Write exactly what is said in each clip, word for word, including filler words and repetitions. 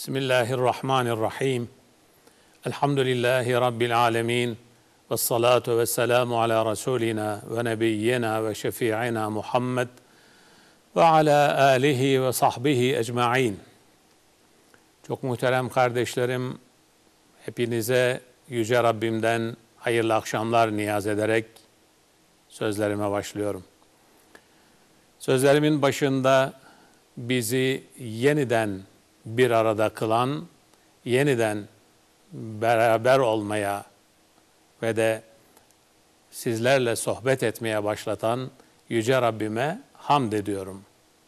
Bismillahirrahmanirrahim. Elhamdülillahi Rabbil alemin. Vessalatu vesselamu ala Resulina ve nebiyyina ve şefi'ina Muhammed ve ala alihi ve sahbihi ecma'in. Çok muhterem kardeşlerim, hepinize Yüce Rabbimden hayırlı akşamlar niyaz ederek sözlerime başlıyorum. Sözlerimin başında bizi yeniden bir arada kılan, yeniden beraber olmaya ve de sizlerle sohbet etmeye başlatan Yüce Rabbime hamd ediyorum.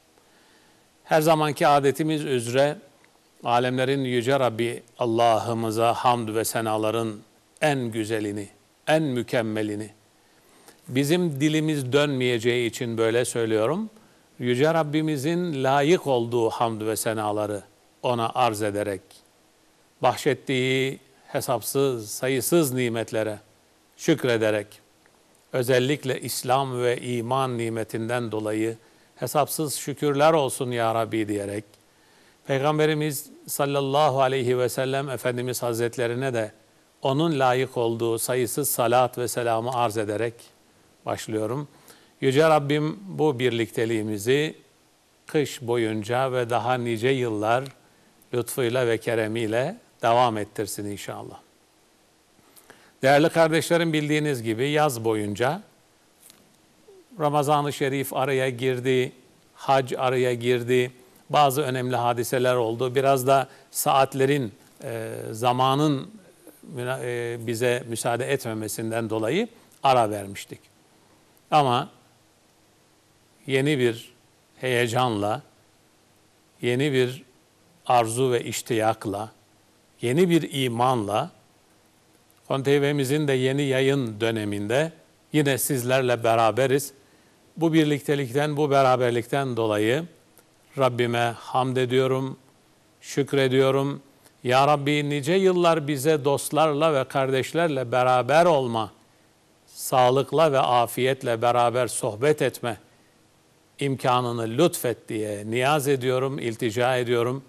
Her zamanki adetimiz üzere alemlerin Yüce Rabbi Allah'ımıza hamd ve senaların en güzelini, en mükemmelini, bizim dilimiz dönmeyeceği için böyle söylüyorum, Yüce Rabbimizin layık olduğu hamd ve senaları ona arz ederek, bahşettiği hesapsız, sayısız nimetlere şükrederek, özellikle İslam ve iman nimetinden dolayı hesapsız şükürler olsun ya Rabbi diyerek, Peygamberimiz sallallahu aleyhi ve sellem Efendimiz Hazretlerine de onun layık olduğu sayısız salat ve selamı arz ederek başlıyorum. Yüce Rabbim bu birlikteliğimizi kış boyunca ve daha nice yıllar lütfuyla ve keremiyle devam ettirsin inşallah. Değerli kardeşlerim, bildiğiniz gibi yaz boyunca Ramazan-ı Şerif araya girdi, hac araya girdi, bazı önemli hadiseler oldu. Biraz da saatlerin, e, zamanın e, bize müsaade etmemesinden dolayı ara vermiştik. Ama yeni bir heyecanla, yeni bir arzu ve iştiyakla, yeni bir imanla, Konteybemizin de yeni yayın döneminde yine sizlerle beraberiz. Bu birliktelikten, bu beraberlikten dolayı Rabbime hamd ediyorum, şükrediyorum. Ya Rabbi nice yıllar bize dostlarla ve kardeşlerle beraber olma, sağlıkla ve afiyetle beraber sohbet etme imkanını lütfet diye niyaz ediyorum, iltica ediyorum.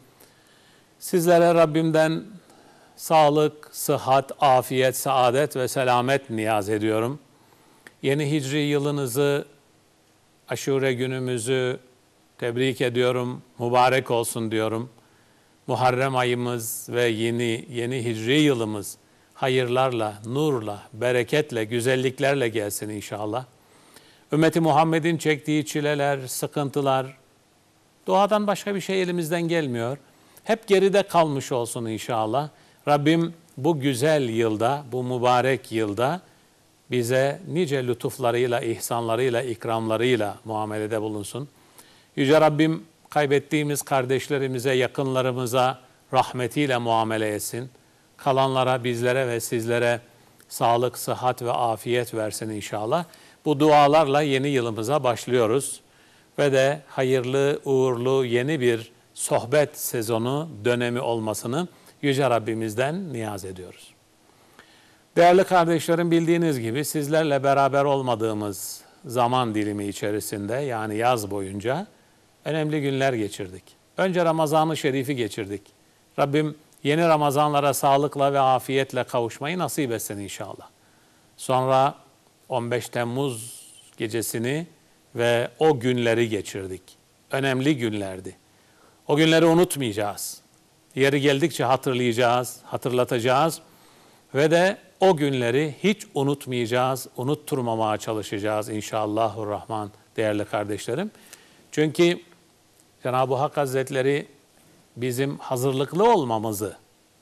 Sizlere Rabbimden sağlık, sıhhat, afiyet, saadet ve selamet niyaz ediyorum. Yeni hicri yılınızı, aşure günümüzü tebrik ediyorum, mübarek olsun diyorum. Muharrem ayımız ve yeni yeni hicri yılımız hayırlarla, nurla, bereketle, güzelliklerle gelsin inşallah. Ümmeti Muhammed'in çektiği çileler, sıkıntılar, doğadan başka bir şey elimizden gelmiyor. Hep geride kalmış olsun inşallah. Rabbim bu güzel yılda, bu mübarek yılda bize nice lütuflarıyla, ihsanlarıyla, ikramlarıyla muamelede bulunsun. Yüce Rabbim kaybettiğimiz kardeşlerimize, yakınlarımıza rahmetiyle muamele etsin. Kalanlara, bizlere ve sizlere sağlık, sıhhat ve afiyet versin inşallah. Bu dualarla yeni yılımıza başlıyoruz. Ve de hayırlı, uğurlu yeni bir sohbet sezonu, dönemi olmasını Yüce Rabbimizden niyaz ediyoruz. Değerli kardeşlerim, bildiğiniz gibi sizlerle beraber olmadığımız zaman dilimi içerisinde, yani yaz boyunca önemli günler geçirdik. Önce Ramazan-ı Şerif'i geçirdik. Rabbim yeni Ramazanlara sağlıkla ve afiyetle kavuşmayı nasip etsin inşallah. Sonra on beş Temmuz gecesini ve o günleri geçirdik. Önemli günlerdi. O günleri unutmayacağız. Yeri geldikçe hatırlayacağız, hatırlatacağız ve de o günleri hiç unutmayacağız, unutturmamaya çalışacağız inşallahurrahman değerli kardeşlerim. Çünkü Cenab-ı Hak Hazretleri bizim hazırlıklı olmamızı,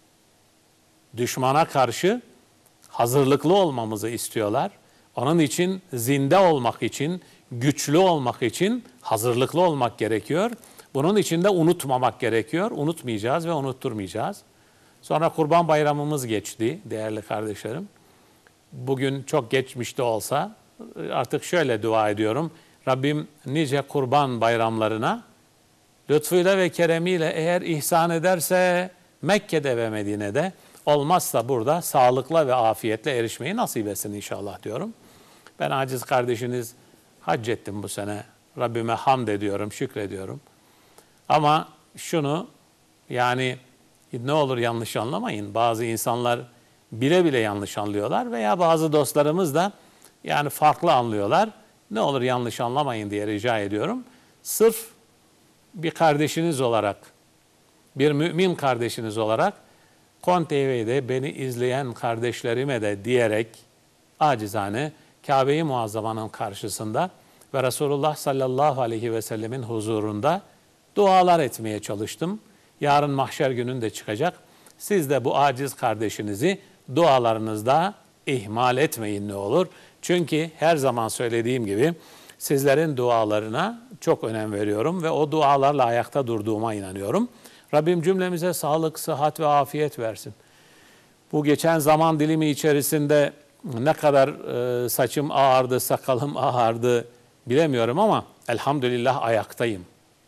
düşmana karşı hazırlıklı olmamızı istiyorlar. Onun için zinde olmak için, güçlü olmak için hazırlıklı olmak gerekiyor. Bunun için de unutmamak gerekiyor. Unutmayacağız ve unutturmayacağız. Sonra Kurban Bayramımız geçti değerli kardeşlerim. Bugün çok geçmişte olsa artık şöyle dua ediyorum. Rabbim nice Kurban bayramlarına lütfuyla ve keremiyle eğer ihsan ederse Mekke'de ve Medine'de, olmazsa burada sağlıkla ve afiyetle erişmeyi nasip etsin inşallah diyorum. Ben aciz kardeşiniz hac ettim bu sene. Rabbime hamd ediyorum, şükrediyorum. Ama şunu, yani Ne olur yanlış anlamayın. Bazı insanlar bile bile yanlış anlıyorlar veya bazı dostlarımız da yani farklı anlıyorlar. Ne olur yanlış anlamayın diye rica ediyorum. Sırf bir kardeşiniz olarak, bir mümin kardeşiniz olarak Kon T V'de beni izleyen kardeşlerime de diyerek acizane Kabe-i Muazzama'nın karşısında ve Resulullah sallallahu aleyhi ve sellemin huzurunda dualar etmeye çalıştım. Yarın mahşer gününde çıkacak. Siz de bu aciz kardeşinizi dualarınızda ihmal etmeyin ne olur. Çünkü her zaman söylediğim gibi sizlerin dualarına çok önem veriyorum ve o dualarla ayakta durduğuma inanıyorum. Rabbim cümlemize sağlık, sıhhat ve afiyet versin. Bu geçen zaman dilimi içerisinde ne kadar e, saçım ağardı, sakalım ağardı bilemiyorum ama elhamdülillah ayaktayım.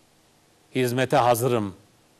Hizmete hazırım.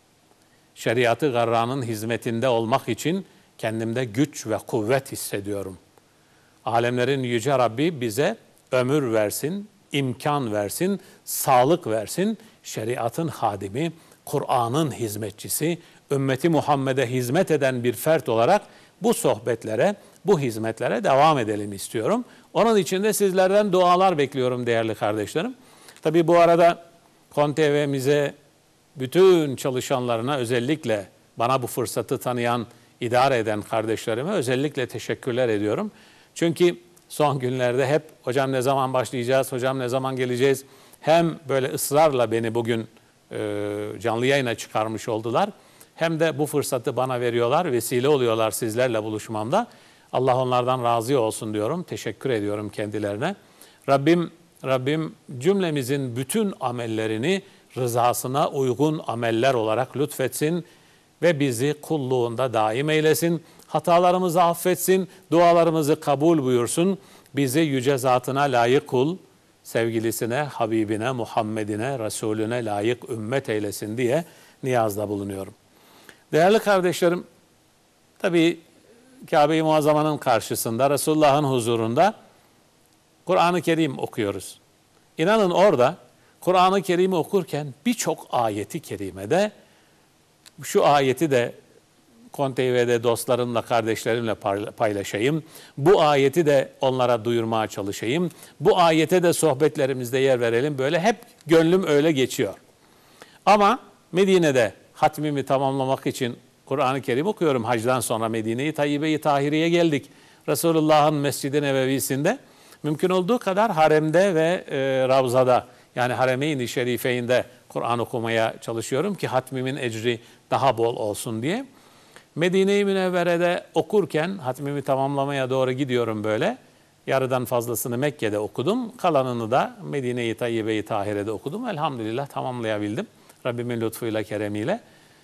Şeriatı garranın hizmetinde olmak için kendimde güç ve kuvvet hissediyorum. Alemlerin yüce Rabbi bize ömür versin, imkan versin, sağlık versin. Şeriatın hadimi, Kur'an'ın hizmetçisi, ümmeti Muhammed'e hizmet eden bir fert olarak bu sohbetlere, bu hizmetlere devam edelim istiyorum. Onun için de sizlerden dualar bekliyorum değerli kardeşlerim. Tabii bu arada Kon T V'mize bütün çalışanlarına özellikle bana bu fırsatı tanıyan, idare eden kardeşlerime özellikle teşekkürler ediyorum. Çünkü son günlerde hep hocam ne zaman başlayacağız, hocam ne zaman geleceğiz? Hem böyle ısrarla beni bugün e, canlı yayına çıkarmış oldular. Hem de bu fırsatı bana veriyorlar, vesile oluyorlar sizlerle buluşmamda. Allah onlardan razı olsun diyorum, teşekkür ediyorum kendilerine. Rabbim, Rabbim cümlemizin bütün amellerini rızasına uygun ameller olarak lütfetsin ve bizi kulluğunda daim eylesin. Hatalarımızı affetsin, dualarımızı kabul buyursun. Bizi yüce zatına layık kul, sevgilisine, Habibine, Muhammedine, Resulüne layık ümmet eylesin diye niyazda bulunuyorum. Değerli kardeşlerim, tabii Kabe-i Muazzama'nın karşısında, Resulullah'ın huzurunda Kur'an-ı Kerim okuyoruz. İnanın orada Kur'an-ı Kerim'i okurken birçok ayeti kerimede, şu ayeti de Kon T V'de dostlarımla, kardeşlerimle paylaşayım. Bu ayeti de onlara duyurmaya çalışayım. Bu ayete de sohbetlerimizde yer verelim. Böyle hep gönlüm öyle geçiyor. Ama Medine'de hatmimi tamamlamak için Kur'an-ı Kerim okuyorum. Hacdan sonra Medine-i Tayyibe-i Tahire'ye geldik. Resulullah'ın Mescid-i Nebevisinde mümkün olduğu kadar haremde ve e, Ravza'da, yani Haremeyn-i Şerifeyn'de Kur'an okumaya çalışıyorum ki hatmimin ecri daha bol olsun diye. Medine-i Münevvere'de okurken hatmimi tamamlamaya doğru gidiyorum böyle. Yarıdan fazlasını Mekke'de okudum. Kalanını da Medine-i Tayyibe-i Tahire'de okudum. Elhamdülillah tamamlayabildim. Rabbimin lütfuyla, keremiyle.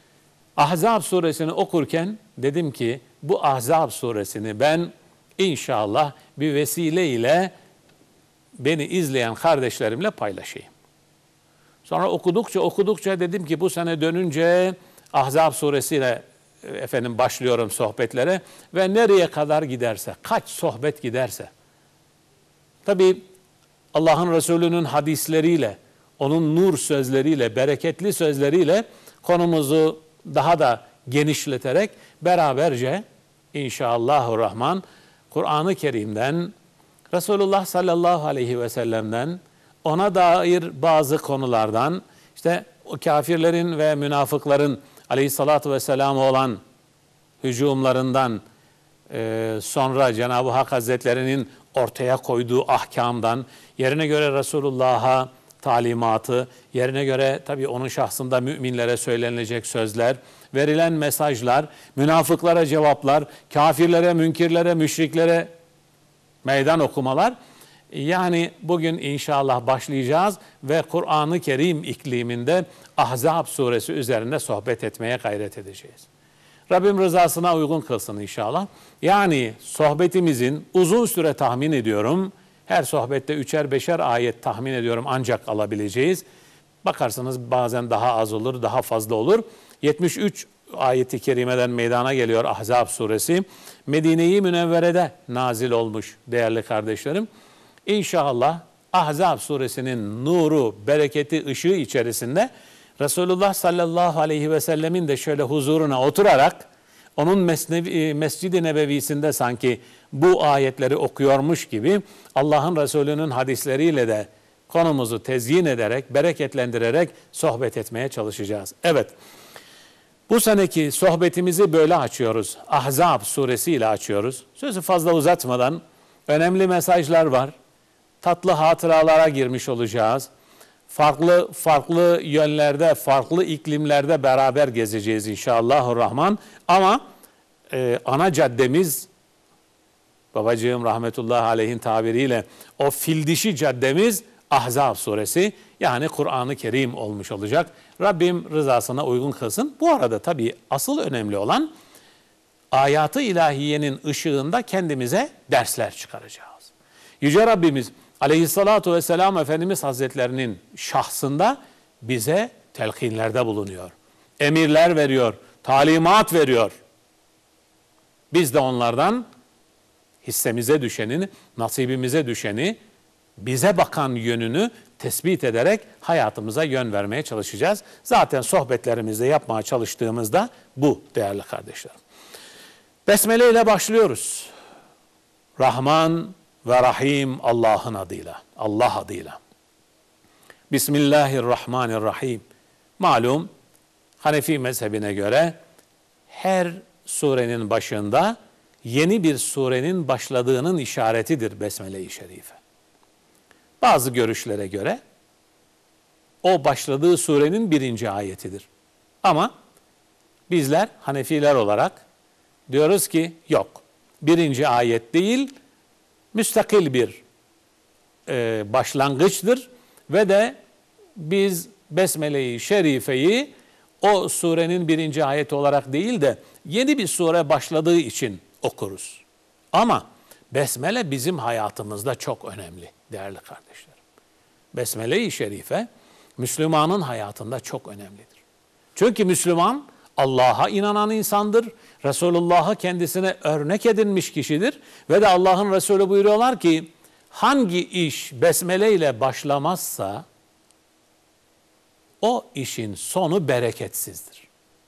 Ahzab suresini okurken dedim ki bu Ahzab suresini ben inşallah bir vesile ile beni izleyen kardeşlerimle paylaşayım. Sonra okudukça okudukça dedim ki bu sene dönünce Ahzab suresiyle efendim başlıyorum sohbetlere ve nereye kadar giderse, kaç sohbet giderse. Tabii Allah'ın Resulü'nün hadisleriyle, onun nur sözleriyle, bereketli sözleriyle konumuzu daha da genişleterek beraberce inşallahurrahman Kur'an-ı Kerim'den, Resulullah sallallahu aleyhi ve sellem'den, ona dair bazı konulardan, işte o kafirlerin ve münafıkların aleyhissalatü vesselam'a olan hücumlarından, e, sonra Cenab-ı Hak Hazretleri'nin ortaya koyduğu ahkamdan, yerine göre Resulullah'a talimatı, yerine göre tabii onun şahsında müminlere söylenilecek sözler, verilen mesajlar, münafıklara cevaplar, kafirlere, münkirlere, müşriklere meydan okumalar. Yani bugün inşallah başlayacağız ve Kur'an-ı Kerim ikliminde Ahzab suresi üzerinde sohbet etmeye gayret edeceğiz. Rabbim rızasına uygun kılsın inşallah. Yani sohbetimizin uzun süre tahmin ediyorum, her sohbette üçer beşer ayet tahmin ediyorum ancak alabileceğiz. Bakarsanız bazen daha az olur, daha fazla olur. yetmiş üç ayeti kerimeden meydana geliyor Ahzab suresi. Medine-i Münevvere'de nazil olmuş değerli kardeşlerim. İnşallah Ahzab suresinin nuru, bereketi, ışığı içerisinde Resulullah sallallahu aleyhi ve sellemin de şöyle huzuruna oturarak onun Mesnevi, Mescid-i Nebevisinde sanki bu ayetleri okuyormuş gibi Allah'ın Resulü'nün hadisleriyle de konumuzu tezyin ederek, bereketlendirerek sohbet etmeye çalışacağız. Evet, bu seneki sohbetimizi böyle açıyoruz. Ahzab suresiyle açıyoruz. Sözü fazla uzatmadan önemli mesajlar var. Tatlı hatıralara girmiş olacağız. Farklı farklı yönlerde, farklı iklimlerde beraber gezeceğiz inşallahurrahman. Ama e, ana caddemiz, babacığım rahmetullahi aleyhin tabiriyle o fil dişi caddemiz Ahzab suresi, yani Kur'an-ı Kerim olmuş olacak. Rabbim rızasına uygun kılsın. Bu arada tabii asıl önemli olan ayatı ilahiyenin ışığında kendimize dersler çıkaracağız. Yüce Rabbimiz Aleyhissalatu vesselam Efendimiz Hazretlerinin şahsında bize telkinlerde bulunuyor. Emirler veriyor, talimat veriyor. Biz de onlardan hissemize düşeni, nasibimize düşeni, bize bakan yönünü tespit ederek hayatımıza yön vermeye çalışacağız. Zaten sohbetlerimizde yapmaya çalıştığımızda bu değerli kardeşlerim. Besmele ile başlıyoruz. Rahman ve Rahim Allah'ın adıyla, Allah adıyla. Bismillahirrahmanirrahim. Malum Hanefi mezhebine göre her surenin başında yeni bir surenin başladığının işaretidir Besmele-i Şerife. Bazı görüşlere göre o başladığı surenin birinci ayetidir. Ama bizler Hanefiler olarak diyoruz ki yok, birinci ayet değil, müstakil bir e, başlangıçtır ve de biz Besmele-i Şerife'yi o surenin birinci ayeti olarak değil de yeni bir sure başladığı için okuruz. Ama Besmele bizim hayatımızda çok önemli değerli kardeşlerim. Besmele-i Şerife Müslümanın hayatında çok önemlidir. Çünkü Müslüman Allah'a inanan insandır. Resulullah'ı kendisine örnek edinmiş kişidir. Ve de Allah'ın Resulü buyuruyorlar ki hangi iş besmele ile başlamazsa o işin sonu bereketsizdir.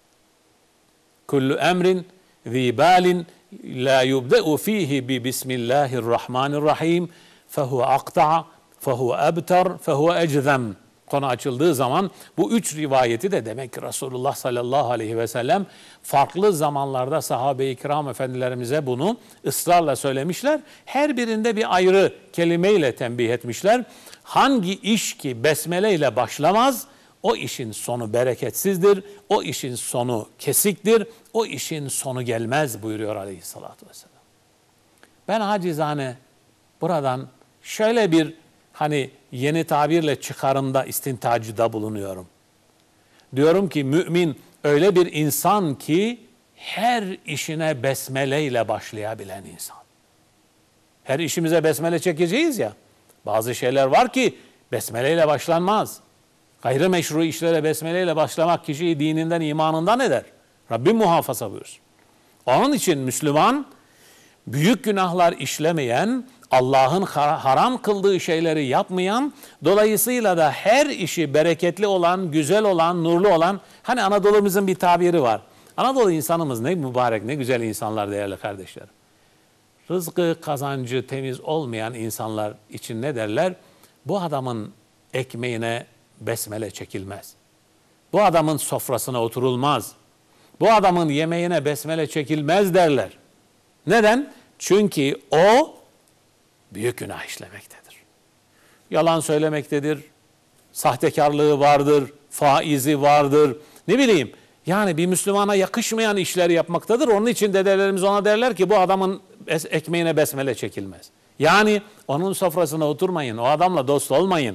Kullu emrin zibalin la yubde'u fihi bi bismillahirrahmanirrahim fehuve akta'a fehuve ebtar fehuve eczem. Konu açıldığı zaman bu üç rivayeti de demek ki Resulullah sallallahu aleyhi ve sellem farklı zamanlarda sahabe-i kiram efendilerimize bunu ısrarla söylemişler. Her birinde bir ayrı kelimeyle tembih etmişler. Hangi iş ki besmele ile başlamaz, o işin sonu bereketsizdir, o işin sonu kesiktir, o işin sonu gelmez buyuruyor aleyhissalatü vesselam. Ben acizane buradan şöyle bir hani yeni tabirle çıkarımda, istintacıda bulunuyorum. Diyorum ki mümin öyle bir insan ki her işine besmele ile başlayabilen insan. Her işimize besmele çekeceğiz ya. Bazı şeyler var ki besmele ile başlanmaz. Gayrimeşru işlere besmele ile başlamak kişiyi dininden, imanından eder. Rabbim muhafaza buyursun. Onun için Müslüman büyük günahlar işlemeyen, Allah'ın haram kıldığı şeyleri yapmayan, dolayısıyla da her işi bereketli olan, güzel olan, nurlu olan, hani Anadolu'muzun bir tabiri var. Anadolu insanımız ne mübarek, ne güzel insanlar değerli kardeşlerim. Rızkı, kazancı temiz olmayan insanlar için ne derler? Bu adamın ekmeğine besmele çekilmez. Bu adamın sofrasına oturulmaz. Bu adamın yemeğine besmele çekilmez derler. Neden? Çünkü o büyük günah işlemektedir. Yalan söylemektedir, sahtekarlığı vardır, faizi vardır, ne bileyim. Yani bir Müslümana yakışmayan işleri yapmaktadır. Onun için dedelerimiz ona derler ki bu adamın ekmeğine besmele çekilmez. Yani onun sofrasına oturmayın, o adamla dost olmayın.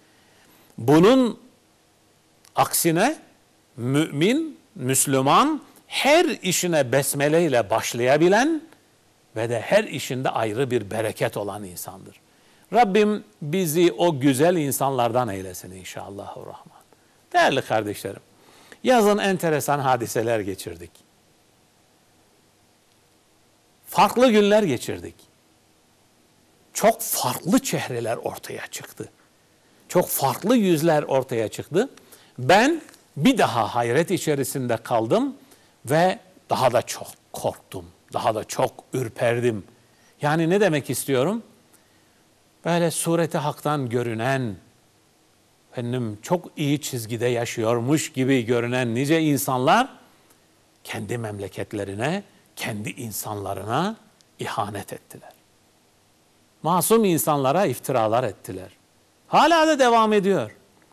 Bunun aksine mümin, Müslüman her işine besmele ile başlayabilen ve de her işinde ayrı bir bereket olan insandır. Rabbim bizi o güzel insanlardan eylesin inşallahurrahman. Değerli kardeşlerim, yazın enteresan hadiseler geçirdik. Farklı günler geçirdik. Çok farklı çehreler ortaya çıktı. Çok farklı yüzler ortaya çıktı. Ben bir daha hayret içerisinde kaldım ve daha da çok korktum. Daha da çok ürperdim. Yani ne demek istiyorum? Böyle sureti haktan görünen, efendim çok iyi çizgide yaşıyormuş gibi görünen nice insanlar kendi memleketlerine, kendi insanlarına ihanet ettiler. Masum insanlara iftiralar ettiler. Hala da devam ediyor.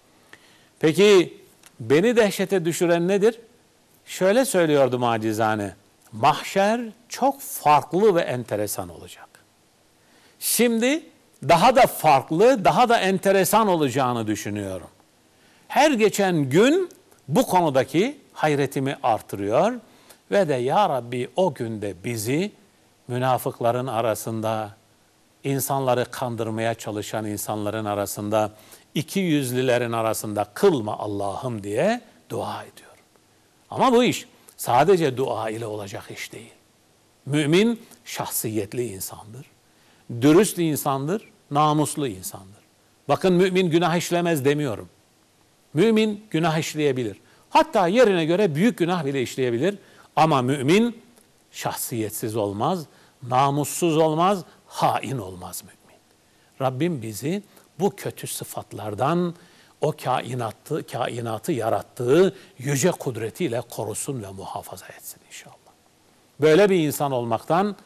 Peki beni dehşete düşüren nedir? Şöyle söylüyordum acizane. Mahşer çok farklı ve enteresan olacak. Şimdi daha da farklı, daha da enteresan olacağını düşünüyorum. Her geçen gün bu konudaki hayretimi artırıyor ve de ya Rabbi o günde bizi münafıkların arasında, insanları kandırmaya çalışan insanların arasında, iki yüzlülerin arasında kılma Allah'ım diye dua ediyorum. Ama bu iş sadece dua ile olacak iş değil. Mümin şahsiyetli insandır. Dürüst insandır, namuslu insandır. Bakın mümin günah işlemez demiyorum. Mümin günah işleyebilir. Hatta yerine göre büyük günah bile işleyebilir. Ama mümin şahsiyetsiz olmaz, namussuz olmaz, hain olmaz mümin. Rabbim bizi bu kötü sıfatlardan o kainatı, kainatı yarattığı yüce kudretiyle korusun ve muhafaza etsin inşallah. Böyle bir insan olmaktan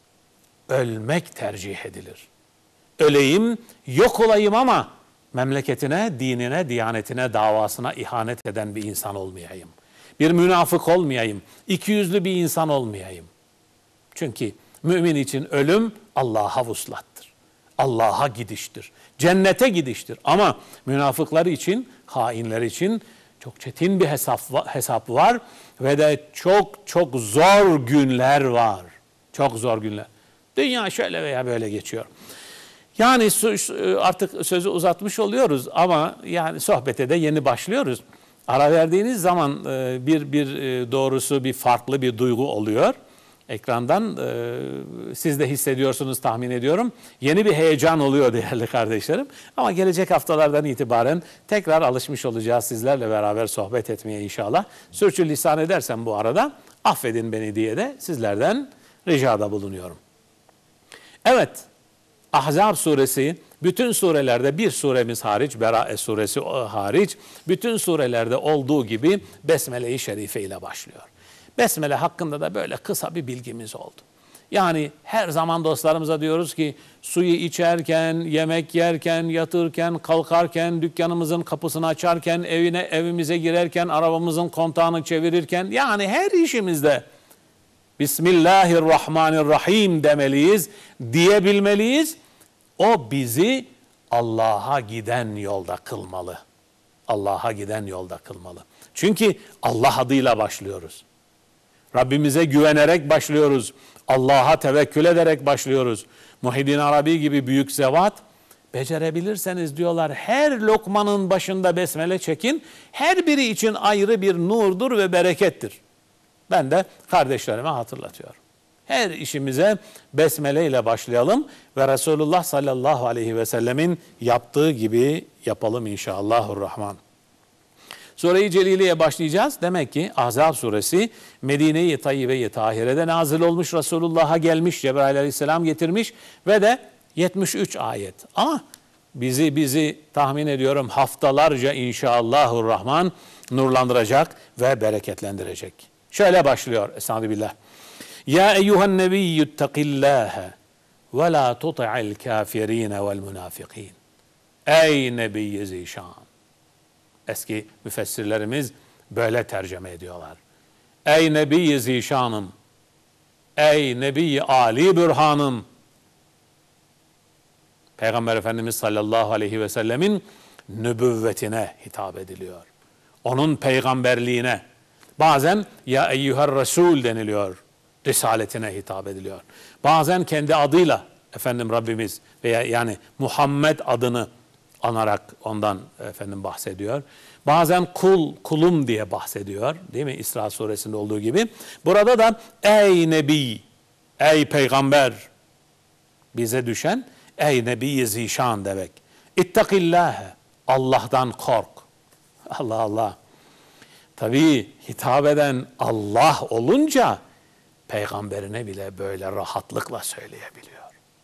ölmek tercih edilir. Öleyim, yok olayım ama memleketine, dinine, diyanetine, davasına ihanet eden bir insan olmayayım. Bir münafık olmayayım, ikiyüzlü bir insan olmayayım. Çünkü mümin için ölüm Allah'a vuslattır. Allah'a gidiştir. Cennete gidiştir. Ama münafıklar için, hainler için çok çetin bir hesap, hesap var ve de çok çok zor günler var. Çok zor günler. Dünya şöyle veya böyle geçiyor. Yani artık sözü uzatmış oluyoruz ama yani sohbete de yeni başlıyoruz. Ara verdiğiniz zaman bir bir doğrusu bir farklı bir duygu oluyor. Ekrandan siz de hissediyorsunuz tahmin ediyorum. Yeni bir heyecan oluyor değerli kardeşlerim. Ama gelecek haftalardan itibaren tekrar alışmış olacağız sizlerle beraber sohbet etmeye inşallah. Sürçülisan edersem bu arada affedin beni diye de sizlerden ricada bulunuyorum. Evet, Ahzab suresi bütün surelerde bir suremiz hariç, Berae suresi hariç bütün surelerde olduğu gibi Besmele-i Şerife ile başlıyor. Besmele hakkında da böyle kısa bir bilgimiz oldu. Yani her zaman dostlarımıza diyoruz ki suyu içerken, yemek yerken, yatırken, kalkarken, dükkanımızın kapısını açarken, evine evimize girerken, arabamızın kontağını çevirirken yani her işimizde Bismillahirrahmanirrahim demeliyiz, diyebilmeliyiz. O bizi Allah'a giden yolda kılmalı. Allah'a giden yolda kılmalı. Çünkü Allah adıyla başlıyoruz. Rabbimize güvenerek başlıyoruz. Allah'a tevekkül ederek başlıyoruz. Muhyiddin Arabi gibi büyük zevat, becerebilirseniz diyorlar her lokmanın başında besmele çekin. Her biri için ayrı bir nurdur ve berekettir. Ben de kardeşlerime hatırlatıyorum. Her işimize besmele ile başlayalım ve Resulullah sallallahu aleyhi ve sellemin yaptığı gibi yapalım inşallahurrahman. Sure-i Celile'ye başlayacağız. Demek ki Ahzab suresi Medine-i Tayyibe-i Tahire'de nazil olmuş, Resulullah'a gelmiş, Cebrail aleyhisselam getirmiş ve de yetmiş üç ayet. Ama bizi bizi tahmin ediyorum haftalarca inşallahurrahman nurlandıracak ve bereketlendirecek. Şöyle başlıyor Estağfirullah. Ya eyyuhen nebiyyüttekillâhe ve la tuti'il kafirine vel münafikîn. Ey Nebi-i Zişan. Eski müfessirlerimiz böyle tercüme ediyorlar. Ey Nebi-i Zişanım. Ey Nebi-i Ali Bürhanım. Peygamber Efendimiz sallallahu aleyhi ve sellemin nübüvvetine hitap ediliyor. Onun peygamberliğine. Bazen ya eyyüher Resul deniliyor. Risaletine hitap ediliyor. Bazen kendi adıyla efendim Rabbimiz veya yani Muhammed adını anarak ondan efendim bahsediyor. Bazen kul, kulum diye bahsediyor. Değil mi? İsra suresinde olduğu gibi. Burada da ey Nebi, ey peygamber bize düşen ey Nebi-i Zişan demek. İttakillâhe, Allah'tan kork. Allah Allah. Tabii hitap eden Allah olunca peygamberine bile böyle rahatlıkla söyleyebiliyor.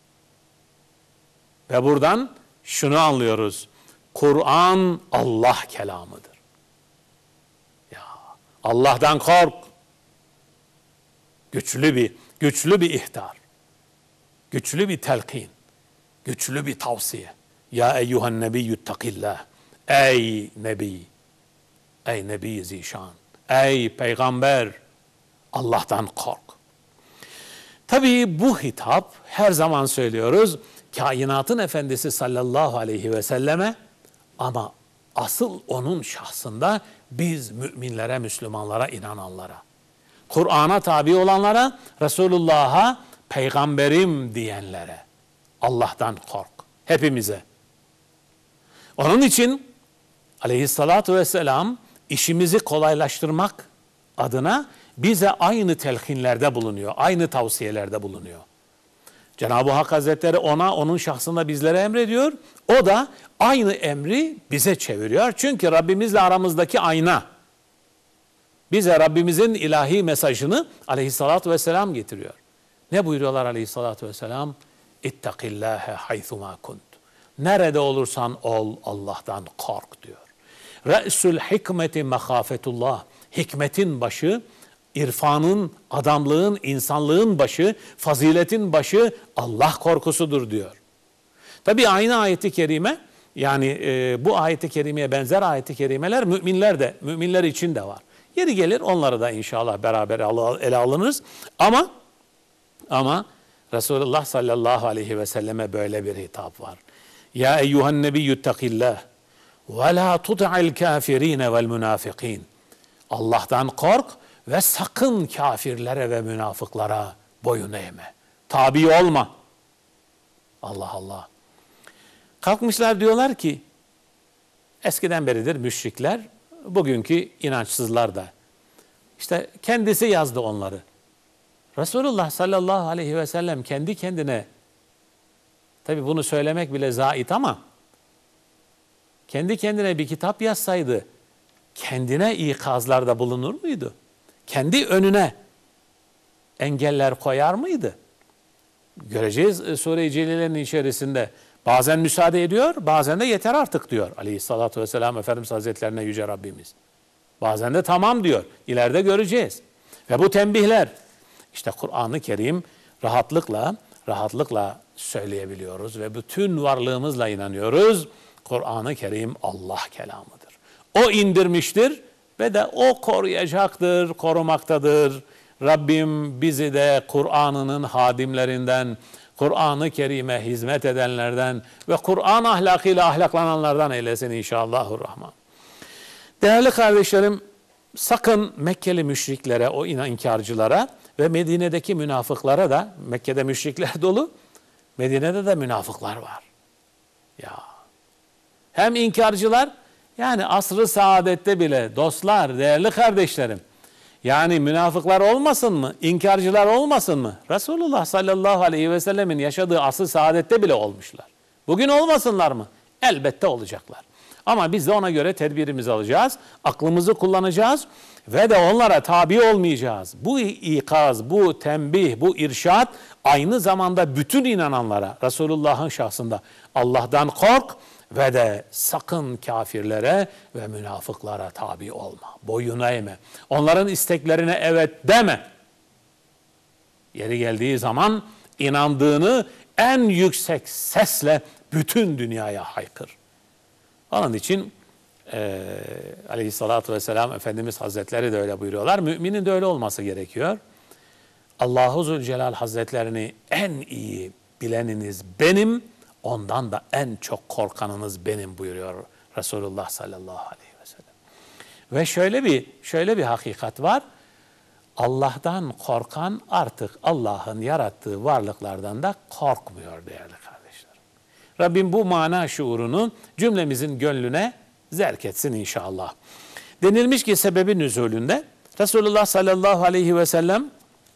Ve buradan şunu anlıyoruz. Kur'an Allah kelamıdır. Ya Allah'tan kork. Güçlü bir güçlü bir ihtar. Güçlü bir telkin. Güçlü bir tavsiye. Ya eyyuhen nebiyyüttakillah. Ey nebi. Ey nebi zişan. Ey peygamber. Allah'tan kork. Tabii bu hitap her zaman söylüyoruz. Kainatın efendisi sallallahu aleyhi ve selleme, ama asıl onun şahsında biz müminlere, Müslümanlara, inananlara, Kur'an'a tabi olanlara, Resulullah'a peygamberim diyenlere, Allah'tan kork. Hepimize. Onun için aleyhissalatu vesselam işimizi kolaylaştırmak adına bize aynı telkinlerde bulunuyor, aynı tavsiyelerde bulunuyor. Cenab-ı Hak Hazretleri ona, onun şahsında bizlere emrediyor. O da aynı emri bize çeviriyor. Çünkü Rabbimizle aramızdaki ayna. Bize Rabbimizin ilahi mesajını aleyhissalatu vesselam getiriyor. Ne buyuruyorlar aleyhissalatu vesselam? İttakillâhe haythumâ kunt. Nerede olursan ol, Allah'tan kork diyor. Re'sül hikmeti mehafetullah. Hikmetin başı, İrfanın, adamlığın, insanlığın başı, faziletin başı Allah korkusudur diyor. Tabi aynı ayeti kerime, yani e, bu ayeti kerimeye benzer ayeti kerimeler müminler de, müminler için de var. Yeri gelir onları da inşallah beraber ele alınırız. Ama ama Resulullah sallallahu aleyhi ve selleme böyle bir hitap var. Ya eyyuhen nebiyyüttakillah ve la tut'al kafirine vel münafikin. Allah'tan kork ve sakın kafirlere ve münafıklara boyun eğme. Tabi olma. Allah Allah. Kalkmışlar diyorlar ki, eskiden beridir müşrikler, bugünkü inançsızlar da. İşte kendisi yazdı onları. Resulullah sallallahu aleyhi ve sellem kendi kendine, tabi bunu söylemek bile zait ama, kendi kendine bir kitap yazsaydı, kendine ikazlarda bulunur muydu? Kendi önüne engeller koyar mıydı? Göreceğiz Sure-i Celile'nin içerisinde. Bazen müsaade ediyor, bazen de yeter artık diyor aleyhissalatü vesselam Efendimiz Hazretlerine Yüce Rabbimiz. Bazen de tamam diyor. İleride göreceğiz. Ve bu tembihler, işte Kur'an-ı Kerim rahatlıkla, rahatlıkla söyleyebiliyoruz ve bütün varlığımızla inanıyoruz. Kur'an-ı Kerim Allah kelamıdır. O indirmiştir ve de o koruyacaktır, korumaktadır. Rabbim bizi de Kur'an'ının hadimlerinden, Kur'an-ı Kerim'e hizmet edenlerden ve Kur'an ahlakıyla ahlaklananlardan eylesin inşallahurrahman. Değerli kardeşlerim, sakın Mekkeli müşriklere, o inkarcılara ve Medine'deki münafıklara da, Mekke'de müşrikler dolu, Medine'de de münafıklar var. Ya, hem inkarcılar, yani asr-ı saadette bile dostlar, değerli kardeşlerim, yani münafıklar olmasın mı? İnkarcılar olmasın mı? Resulullah sallallahu aleyhi ve sellemin yaşadığı asr-ı saadette bile olmuşlar. Bugün olmasınlar mı? Elbette olacaklar. Ama biz de ona göre tedbirimizi alacağız, aklımızı kullanacağız ve de onlara tabi olmayacağız. Bu ikaz, bu tembih, bu irşat aynı zamanda bütün inananlara, Resulullah'ın şahsında Allah'tan kork ve de sakın kafirlere ve münafıklara tabi olma. Boyun eğme. Onların isteklerine evet deme. Yeri geldiği zaman inandığını en yüksek sesle bütün dünyaya haykır. Onun için e, aleyhissalatü vesselam Efendimiz Hazretleri de öyle buyuruyorlar. Müminin de öyle olması gerekiyor. Allahu Zülcelal Hazretlerini en iyi bileniniz benim, ondan da en çok korkanınız benim buyuruyor Resulullah sallallahu aleyhi ve sellem. Ve şöyle bir şöyle bir hakikat var. Allah'tan korkan artık Allah'ın yarattığı varlıklardan da korkmuyor değerli kardeşlerim. Rabbim bu mana şuurunu cümlemizin gönlüne zerk etsin inşallah. Denilmiş ki sebebi nüzulünde Resulullah sallallahu aleyhi ve sellem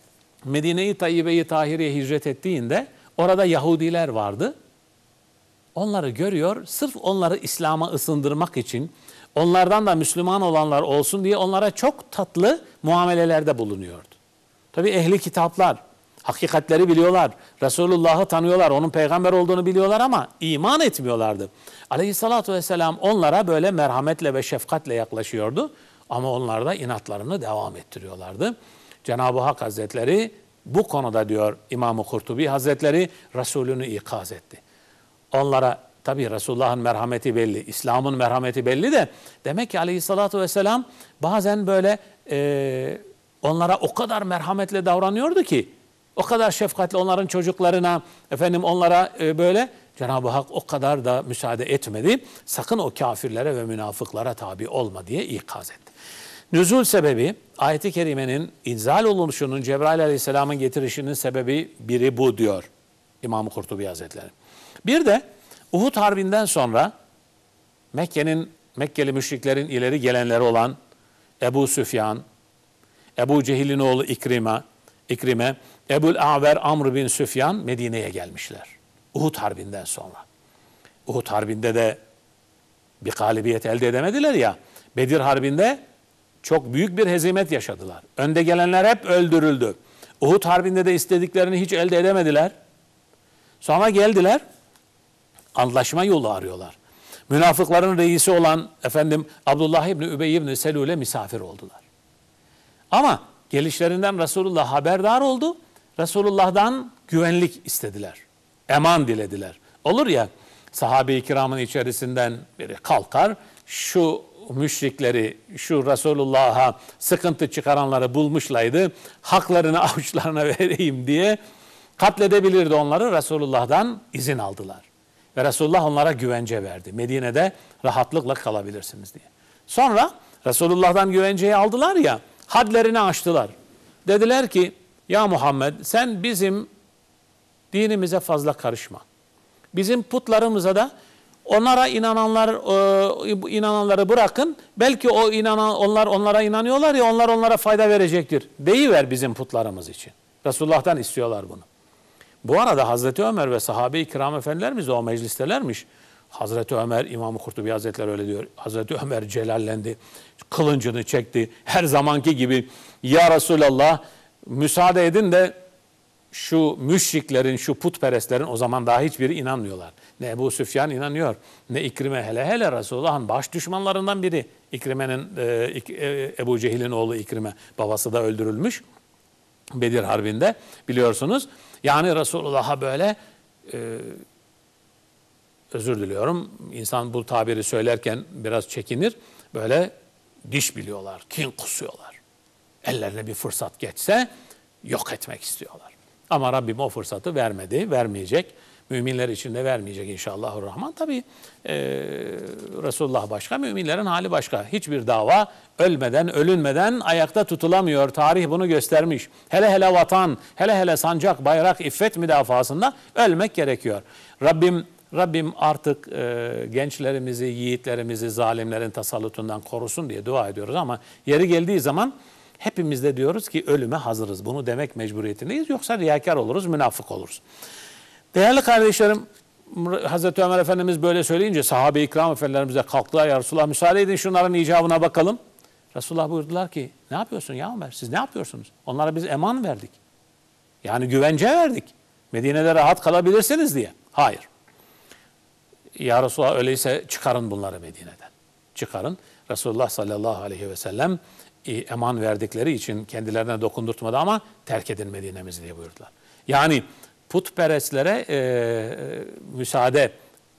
Medine-i Tayyibe-i Tahire'ye hicret ettiğinde orada Yahudiler vardı. onları görüyor, sırf onları İslam'a ısındırmak için, onlardan da Müslüman olanlar olsun diye onlara çok tatlı muamelelerde bulunuyordu. Tabii ehli kitaplar, hakikatleri biliyorlar, Resulullah'ı tanıyorlar, onun peygamber olduğunu biliyorlar ama iman etmiyorlardı. Aleyhissalatü vesselam onlara böyle merhametle ve şefkatle yaklaşıyordu ama onlar da inatlarını devam ettiriyorlardı. Cenab-ı Hak Hazretleri bu konuda diyor İmam-ı Kurtubi Hazretleri Resulünü ikaz etti. Onlara tabii Resulullah'ın merhameti belli, İslam'ın merhameti belli de demek ki Aleyhissalatü vesselam bazen böyle e, onlara o kadar merhametle davranıyordu ki, o kadar şefkatle onların çocuklarına, efendim onlara e, böyle Cenab-ı Hak o kadar da müsaade etmedi. Sakın o kafirlere ve münafıklara tabi olma diye ikaz etti. Nüzul sebebi, ayet-i kerimenin inzal olunuşunun, Cebrail aleyhisselamın getirişinin sebebi biri bu diyor İmam-ı Kurtubi Hazretleri. Bir de Uhud Harbi'nden sonra Mekke'nin, Mekkeli müşriklerin ileri gelenleri olan Ebu Süfyan, Ebu Cehil'in oğlu İkrime, İkrime, Ebul A'ver Amr bin Süfyan Medine'ye gelmişler. Uhud Harbi'nden sonra. Uhud Harbi'nde de bir galibiyet elde edemediler ya. Bedir Harbi'nde çok büyük bir hezimet yaşadılar. Önde gelenler hep öldürüldü. Uhud Harbi'nde de istediklerini hiç elde edemediler. Sonra geldiler, anlaşma yolu arıyorlar. Münafıkların reisi olan efendim Abdullah İbni Übey İbni Selul'e misafir oldular. Ama gelişlerinden Resulullah haberdar oldu. Resulullah'dan güvenlik istediler. Eman dilediler. Olur ya, sahabe-i kiramın içerisinden biri kalkar, şu müşrikleri, şu Resulullah'a sıkıntı çıkaranları bulmuşlaydı, haklarını avuçlarına vereyim diye katledebilirdi onları. Resulullah'dan izin aldılar. Ve Resulullah onlara güvence verdi. Medine'de rahatlıkla kalabilirsiniz diye. Sonra Resulullah'dan güvenceyi aldılar ya, hadlerini aştılar. Dediler ki, ya Muhammed sen bizim dinimize fazla karışma. Bizim putlarımıza da onlara inananlar e, inananları bırakın. Belki o inanan onlar onlara inanıyorlar ya, onlar onlara fayda verecektir. Deyiver bizim putlarımız için. Resulullah'tan istiyorlar bunu. Bu arada Hazreti Ömer ve sahabe-i kiram efendilerimiz de o meclistelermiş. Hazreti Ömer, İmam-ı Kurtubi Hazretleri öyle diyor. Hazreti Ömer celallendi, kılıncını çekti. Her zamanki gibi, ya Resulallah müsaade edin de şu müşriklerin, şu putperestlerin, o zaman daha hiçbiri inanmıyorlar. Ne Ebu Süfyan inanıyor, ne İkrime, hele hele Resulullah'ın baş düşmanlarından biri. İkrime'nin, e, Ebu Cehil'in oğlu İkrime, babası da öldürülmüş Bedir Harbi'nde biliyorsunuz. Yani Resulullah'a böyle, e, özür diliyorum, insan bu tabiri söylerken biraz çekinir, böyle diş biliyorlar, kin kusuyorlar. Ellerine bir fırsat geçse yok etmek istiyorlar. Ama Rabbim o fırsatı vermedi, vermeyecek. Müminler için de vermeyecek inşallahurrahman. Tabii e, Resulullah başka, müminlerin hali başka. Hiçbir dava ölmeden, ölünmeden ayakta tutulamıyor. Tarih bunu göstermiş. Hele hele vatan, hele hele sancak, bayrak, iffet müdafasında ölmek gerekiyor. Rabbim Rabbim artık e, gençlerimizi, yiğitlerimizi zalimlerin tasallutundan korusun diye dua ediyoruz ama yeri geldiği zaman hepimiz de diyoruz ki ölüme hazırız. Bunu demek mecburiyetindeyiz. Yoksa riyakar oluruz, münafık oluruz. Değerli kardeşlerim, Hazreti Ömer Efendimiz böyle söyleyince sahabe-i ikram efendilerimize kalktılar, ya Resulullah müsaade edin şunların icabına bakalım. Resulullah buyurdular ki, ne yapıyorsun ya Ömer, siz ne yapıyorsunuz? Onlara biz eman verdik. Yani güvence verdik. Medine'de rahat kalabilirsiniz diye. Hayır. Ya Resulullah öyleyse çıkarın bunları Medine'den. Çıkarın. Resulullah sallallahu aleyhi ve sellem eman verdikleri için kendilerine dokundurtmadı ama terk edin Medine'mizi diye buyurdular. Yani putperestlere e, müsaade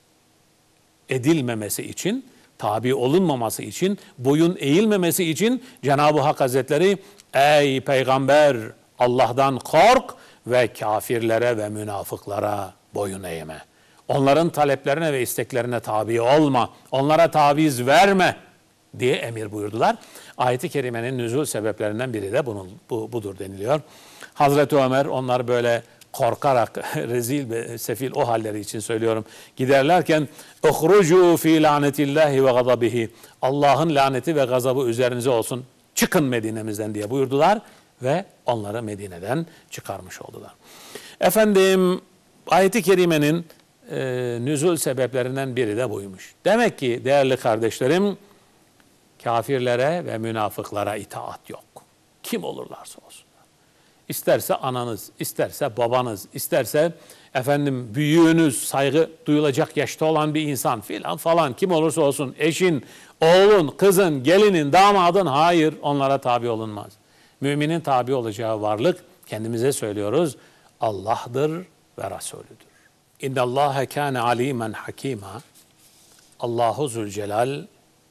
edilmemesi için, tabi olunmaması için, boyun eğilmemesi için Cenab-ı Hak Hazretleri, ey peygamber Allah'tan kork ve kafirlere ve münafıklara boyun eğme. Onların taleplerine ve isteklerine tabi olma, onlara taviz verme diye emir buyurdular. Ayet-i kerimenin nüzul sebeplerinden biri de bunun, bu, budur deniliyor. Hazreti Ömer onlar böyle korkarak, rezil ve sefil o halleri için söylüyorum, giderlerken اُخْرُجُوا ف۪ي لَعْنَةِ اللّٰهِ وَغَضَبِهِ Allah'ın laneti ve gazabı üzerinize olsun, çıkın Medine'mizden diye buyurdular ve onları Medine'den çıkarmış oldular. Efendim ayet-i kerimenin e, nüzul sebeplerinden biri de buymuş. Demek ki değerli kardeşlerim, kafirlere ve münafıklara itaat yok. Kim olurlarsa olsun. İsterse ananız, isterse babanız, isterse efendim büyüğünüz, saygı duyulacak yaşta olan bir insan filan falan, kim olursa olsun, eşin, oğlun, kızın, gelinin, damadın, hayır, onlara tabi olunmaz. Müminin tabi olacağı varlık, kendimize söylüyoruz, Allah'dır ve Resulüdür. İnne Allahe kâne alîmen hakîmâ. Allahu Zülcelal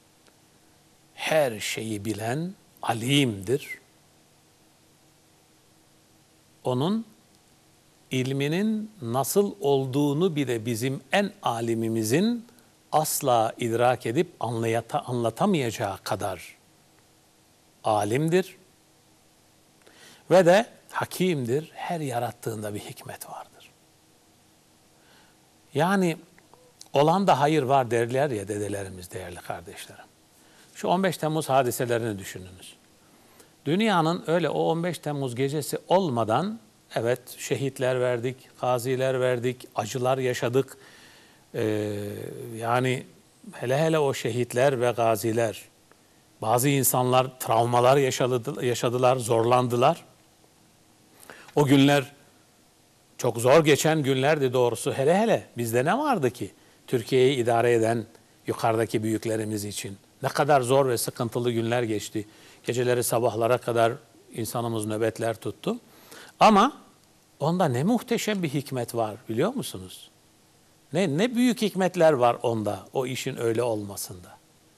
her şeyi bilen alimdir. Onun ilminin nasıl olduğunu bile bizim en alimimizin asla idrak edip anlayata, anlatamayacağı kadar alimdir. Ve de hakimdir. Her yarattığında bir hikmet vardır. Yani olan da hayır var derler ya dedelerimiz, değerli kardeşlerim. Şu on beş Temmuz hadiselerini düşününüz. Dünyanın öyle o on beş Temmuz gecesi olmadan, evet şehitler verdik, gaziler verdik, acılar yaşadık. Ee, yani hele hele o şehitler ve gaziler, bazı insanlar travmalar yaşadı, yaşadılar, zorlandılar. O günler çok zor geçen günlerdi doğrusu. Hele hele bizde ne vardı ki Türkiye'yi idare eden yukarıdaki büyüklerimiz için? Ne kadar zor ve sıkıntılı günler geçti. Geceleri sabahlara kadar insanımız nöbetler tuttu. Ama onda ne muhteşem bir hikmet var biliyor musunuz? Ne, ne büyük hikmetler var onda, o işin öyle olmasında.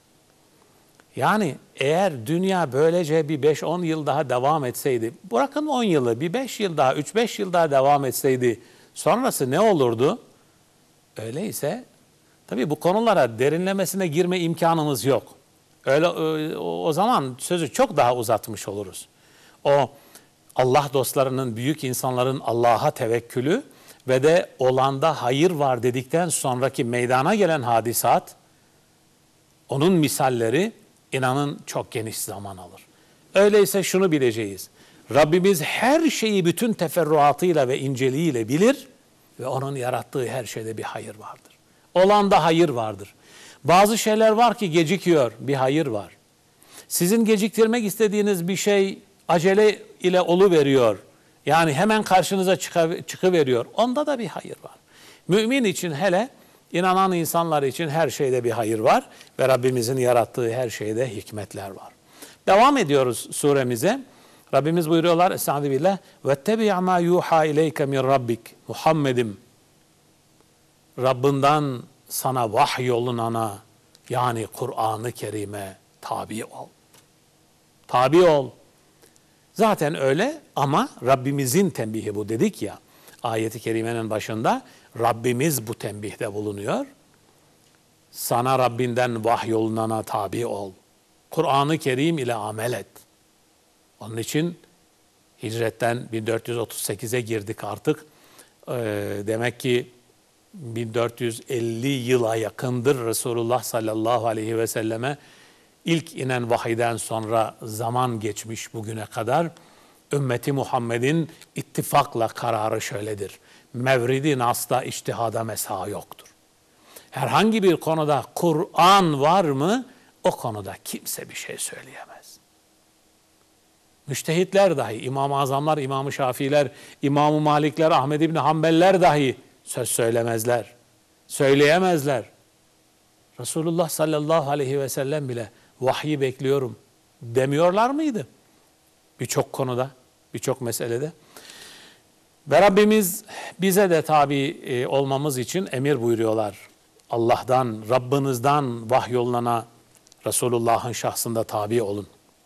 Yani eğer dünya böylece bir beş on yıl daha devam etseydi, bırakın on yılı, bir beş yıl daha, üç beş yıl daha devam etseydi, sonrası ne olurdu? Öyleyse, tabii bu konulara derinlemesine girme imkanımız yok. Öyle o zaman sözü çok daha uzatmış oluruz. O Allah dostlarının, büyük insanların Allah'a tevekkülü ve de olanda hayır var dedikten sonraki meydana gelen hadisat, onun misalleri inanın çok geniş zaman alır. Öyleyse şunu bileceğiz. Rabbimiz her şeyi bütün teferruatıyla ve inceliğiyle bilir ve onun yarattığı her şeyde bir hayır vardır. Olanda hayır vardır. Bazı şeyler var ki gecikiyor, bir hayır var. Sizin geciktirmek istediğiniz bir şey acele ile oluveriyor. Yani hemen karşınıza çıkıveriyor. Onda da bir hayır var. Mümin için, hele inanan insanlar için her şeyde bir hayır var ve Rabbimizin yarattığı her şeyde hikmetler var. Devam ediyoruz suremize. Rabbimiz buyuruyorlar Estağfirullah. Vettebi' ma yuha ileyke min rabbik. Muhammed'im, Rabbinden sana vahyolunana, yani Kur'an-ı Kerim'e tabi ol. Tabi ol. Zaten öyle ama Rabbimizin tembihi bu dedik ya. Ayet-i Kerime'nin başında Rabbimiz bu tembihte bulunuyor. Sana Rabbinden vahyolunana tabi ol. Kur'an-ı Kerim ile amel et. Onun için hicretten bin dört yüz otuz sekize girdik artık. Ee, demek ki bin dört yüz elli yıla yakındır Resulullah sallallahu aleyhi ve selleme ilk inen vahiyden sonra zaman geçmiş bugüne kadar. Ümmeti Muhammed'in ittifakla kararı şöyledir. Mevridi nas'ta içtihada mesa yoktur. Herhangi bir konuda Kur'an var mı, o konuda kimse bir şey söyleyemez. Müştehitler dahi, İmam-ı Azamlar, İmam-ı Şafiiler, İmam-ı Malikler, Ahmed İbni Hanbeliler dahi söz söylemezler, söyleyemezler. Resulullah sallallahu aleyhi ve sellem bile vahyi bekliyorum demiyorlar mıydı? Birçok konuda, birçok meselede. Ve Rabbimiz bize de tabi olmamız için emir buyuruyorlar. Allah'tan, Rabbinizden vahyolunana Resulullah'ın şahsında tabi olun.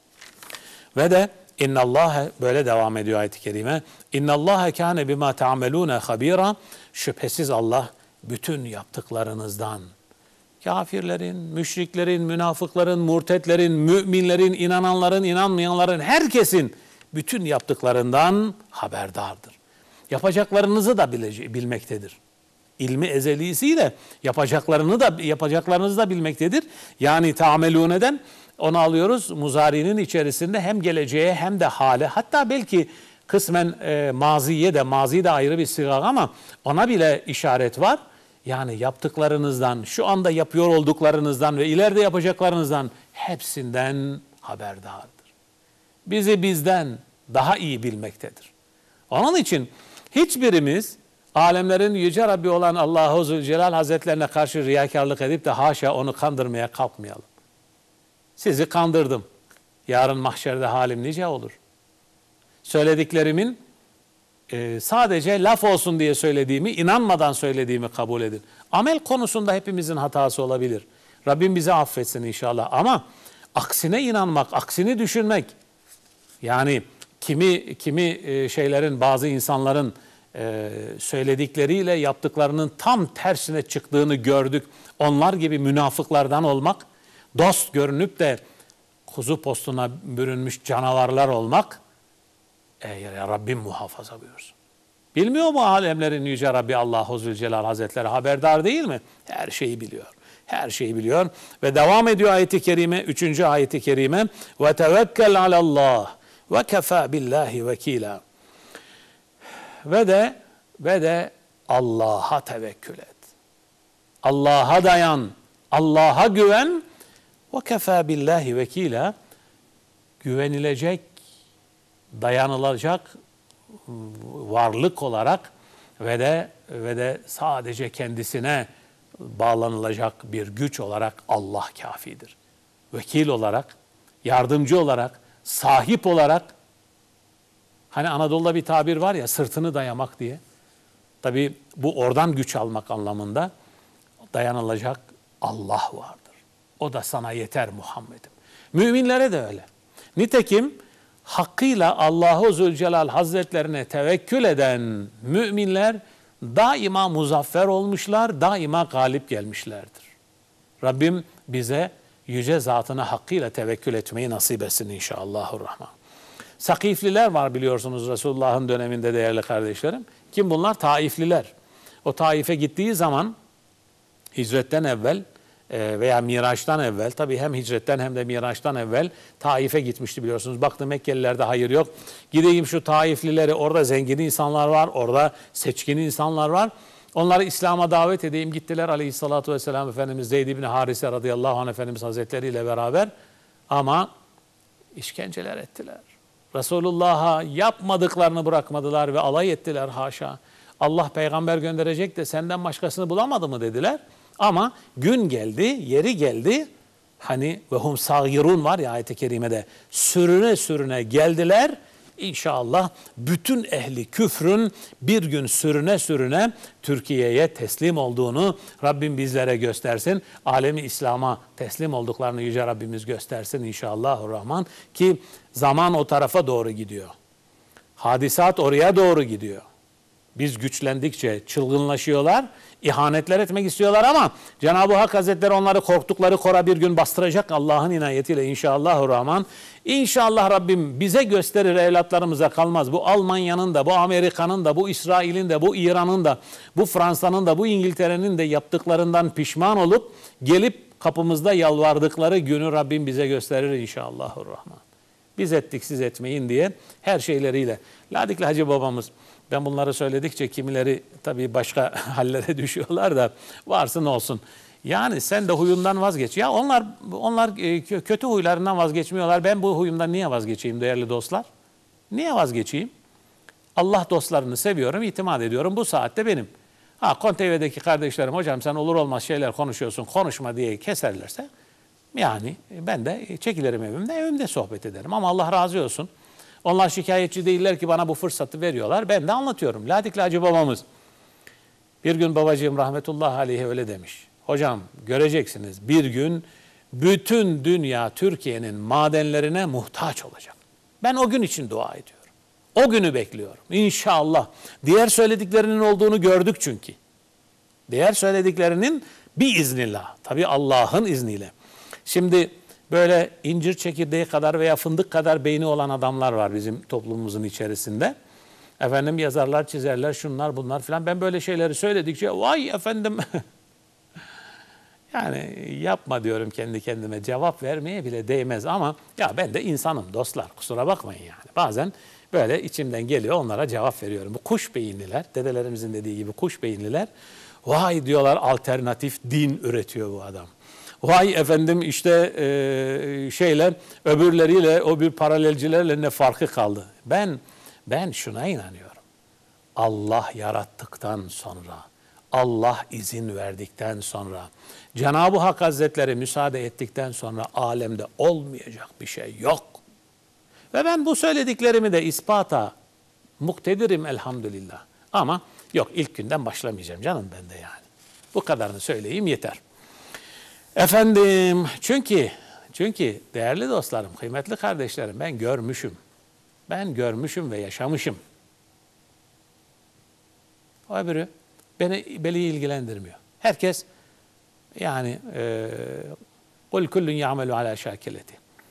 Ve de İnnallâhe, böyle devam ediyor ayet-i kerime. İnnallâhe kâne bimâ te'amelûne habîrâ. Şüphesiz Allah bütün yaptıklarınızdan, kafirlerin, müşriklerin, münafıkların, murtetlerin, müminlerin, inananların, inanmayanların, herkesin bütün yaptıklarından haberdardır. Yapacaklarınızı da bile, bilmektedir. İlmi ezelisiyle yapacaklarını da yapacaklarınızı da bilmektedir. Yani teamelûneden onu alıyoruz. Muzari'nin içerisinde hem geleceğe hem de hale, hatta belki kısmen e, maziye de, mazi de ayrı bir siga ama ona bile işaret var. Yani yaptıklarınızdan, şu anda yapıyor olduklarınızdan ve ileride yapacaklarınızdan hepsinden haberdardır. Bizi bizden daha iyi bilmektedir. Onun için hiçbirimiz alemlerin yüce Rabbi olan Allah-u Zülcelal Hazretlerine karşı riyakarlık edip de haşa onu kandırmaya kalkmayalım. Sizi kandırdım. Yarın mahşerde halim nice olur. Söylediklerimin e, sadece laf olsun diye söylediğimi, inanmadan söylediğimi kabul edin. Amel konusunda hepimizin hatası olabilir. Rabbim bizi affetsin inşallah. Ama aksine inanmak, aksini düşünmek, yani kimi kimi e, şeylerin, bazı insanların e, söyledikleriyle yaptıklarının tam tersine çıktığını gördük. Onlar gibi münafıklardan olmak, dost görünüp de kuzu postuna bürünmüş canavarlar olmak, e, ya Rabbim muhafaza buyursun. Bilmiyor mu alemlerin yüce Rabbi Allah-u Zülcelal Hazretleri, haberdar değil mi? Her şeyi biliyor. Her şeyi biliyor. Ve devam ediyor ayet-i kerime, üçüncü ayet-i kerime. Ve tevekkel alallah ve kefâ billahi vekîlâ. Ve de ve de Allah'a tevekkül et. Allah'a dayan, Allah'a güven. Ve kefâ billahi vekîlâ. Güvenilecek, dayanılacak varlık olarak ve de ve de sadece kendisine bağlanılacak bir güç olarak Allah kafidir. Vekil olarak, yardımcı olarak, sahip olarak, hani Anadolu'da bir tabir var ya, sırtını dayamak diye. Tabii bu oradan güç almak anlamında. Dayanılacak Allah vardır. O da sana yeter Muhammed'im. Müminlere de öyle. Nitekim hakkıyla Allahu Zülcelal Hazretlerine tevekkül eden müminler daima muzaffer olmuşlar, daima galip gelmişlerdir. Rabbim bize yüce zatına hakkıyla tevekkül etmeyi nasip etsin inşallahurrahman. Sakifliler var biliyorsunuz Resulullah'ın döneminde değerli kardeşlerim. Kim bunlar? Taifliler. O Taif'e gittiği zaman hicretten evvel veya Miraç'tan evvel, tabii hem hicretten hem de Miraç'tan evvel Taif'e gitmişti biliyorsunuz. Baktı Mekkelilerde hayır yok. Gideyim şu Taiflileri, orada zengin insanlar var, orada seçkin insanlar var. Onları İslam'a davet edeyim. Gittiler aleyhissalatü vesselam Efendimiz Zeyd ibn Harise radıyallahu anh Efendimiz Hazretleri ile beraber. Ama işkenceler ettiler. Resulullah'a yapmadıklarını bırakmadılar ve alay ettiler haşa. Allah peygamber gönderecek de senden başkasını bulamadı mı dediler. Ama gün geldi, yeri geldi. Hani ve hum sagirun var ya ayet-i kerimede. Sürüne sürüne geldiler. İnşallah bütün ehli küfrün bir gün sürüne sürüne Türkiye'ye teslim olduğunu Rabbim bizlere göstersin. Alemi İslam'a teslim olduklarını Yüce Rabbimiz göstersin inşallahurrahman. Ki zaman o tarafa doğru gidiyor. Hadisat oraya doğru gidiyor. Biz güçlendikçe çılgınlaşıyorlar, ihanetler etmek istiyorlar ama Cenab-ı Hak Hazretleri onları korktukları kora bir gün bastıracak Allah'ın inayetiyle inşallahurrahman. İnşallah Rabbim bize gösterir, evlatlarımıza kalmaz. Bu Almanya'nın da, bu Amerika'nın da, bu İsrail'in de, bu İran'ın da, bu Fransa'nın da, bu İngiltere'nin de yaptıklarından pişman olup gelip kapımızda yalvardıkları günü Rabbim bize gösterir inşallahurrahman. Biz ettik siz etmeyin diye her şeyleriyle. Ladikli Hacı babamız, ben bunları söyledikçe kimileri tabii başka hallere düşüyorlar da varsın olsun. Yani sen de huyundan vazgeç. Ya onlar onlar kötü huylarından vazgeçmiyorlar. Ben bu huyumdan niye vazgeçeyim değerli dostlar? Niye vazgeçeyim? Allah dostlarını seviyorum, itimat ediyorum. Bu saatte benim. Ha Konteve'deki kardeşlerim hocam sen olur olmaz şeyler konuşuyorsun, konuşma diye keserlerse yani ben de çekilirim evimde, evimde sohbet ederim. Ama Allah razı olsun. Onlar şikayetçi değiller ki bana bu fırsatı veriyorlar. Ben de anlatıyorum. Ladikli Hacı babamız bir gün babacığım rahmetullahi aleyhi öyle demiş. Hocam göreceksiniz bir gün bütün dünya Türkiye'nin madenlerine muhtaç olacak. Ben o gün için dua ediyorum. O günü bekliyorum. İnşallah. Diğer söylediklerinin olduğunu gördük çünkü. Diğer söylediklerinin biiznillah. Tabii Allah'ın izniyle. Şimdi böyle incir çekirdeği kadar veya fındık kadar beyni olan adamlar var bizim toplumumuzun içerisinde. Efendim yazarlar, çizerler, şunlar bunlar filan. Ben böyle şeyleri söyledikçe vay efendim yani yapma diyorum kendi kendime. Cevap vermeye bile değmez ama ya ben de insanım dostlar, kusura bakmayın yani. Bazen böyle içimden geliyor, onlara cevap veriyorum. Bu kuş beyinliler, dedelerimizin dediği gibi kuş beyinliler. Vay diyorlar, alternatif din üretiyor bu adam. Vay efendim işte e, şeyler öbürleriyle, o bir paralelcilerle ne farkı kaldı? Ben ben şuna inanıyorum. Allah yarattıktan sonra, Allah izin verdikten sonra, Cenab-ı Hak Hazretleri müsaade ettikten sonra alemde olmayacak bir şey yok. Ve ben bu söylediklerimi de ispata muktedirim elhamdülillah. Ama yok, ilk günden başlamayacağım canım ben de yani. Bu kadarını söyleyeyim yeter. Efendim çünkü çünkü değerli dostlarım, kıymetli kardeşlerim, ben görmüşüm. Ben görmüşüm ve yaşamışım. O öbürü beni, beni ilgilendirmiyor. Herkes yani kul kullun ya'melu ala şakileti.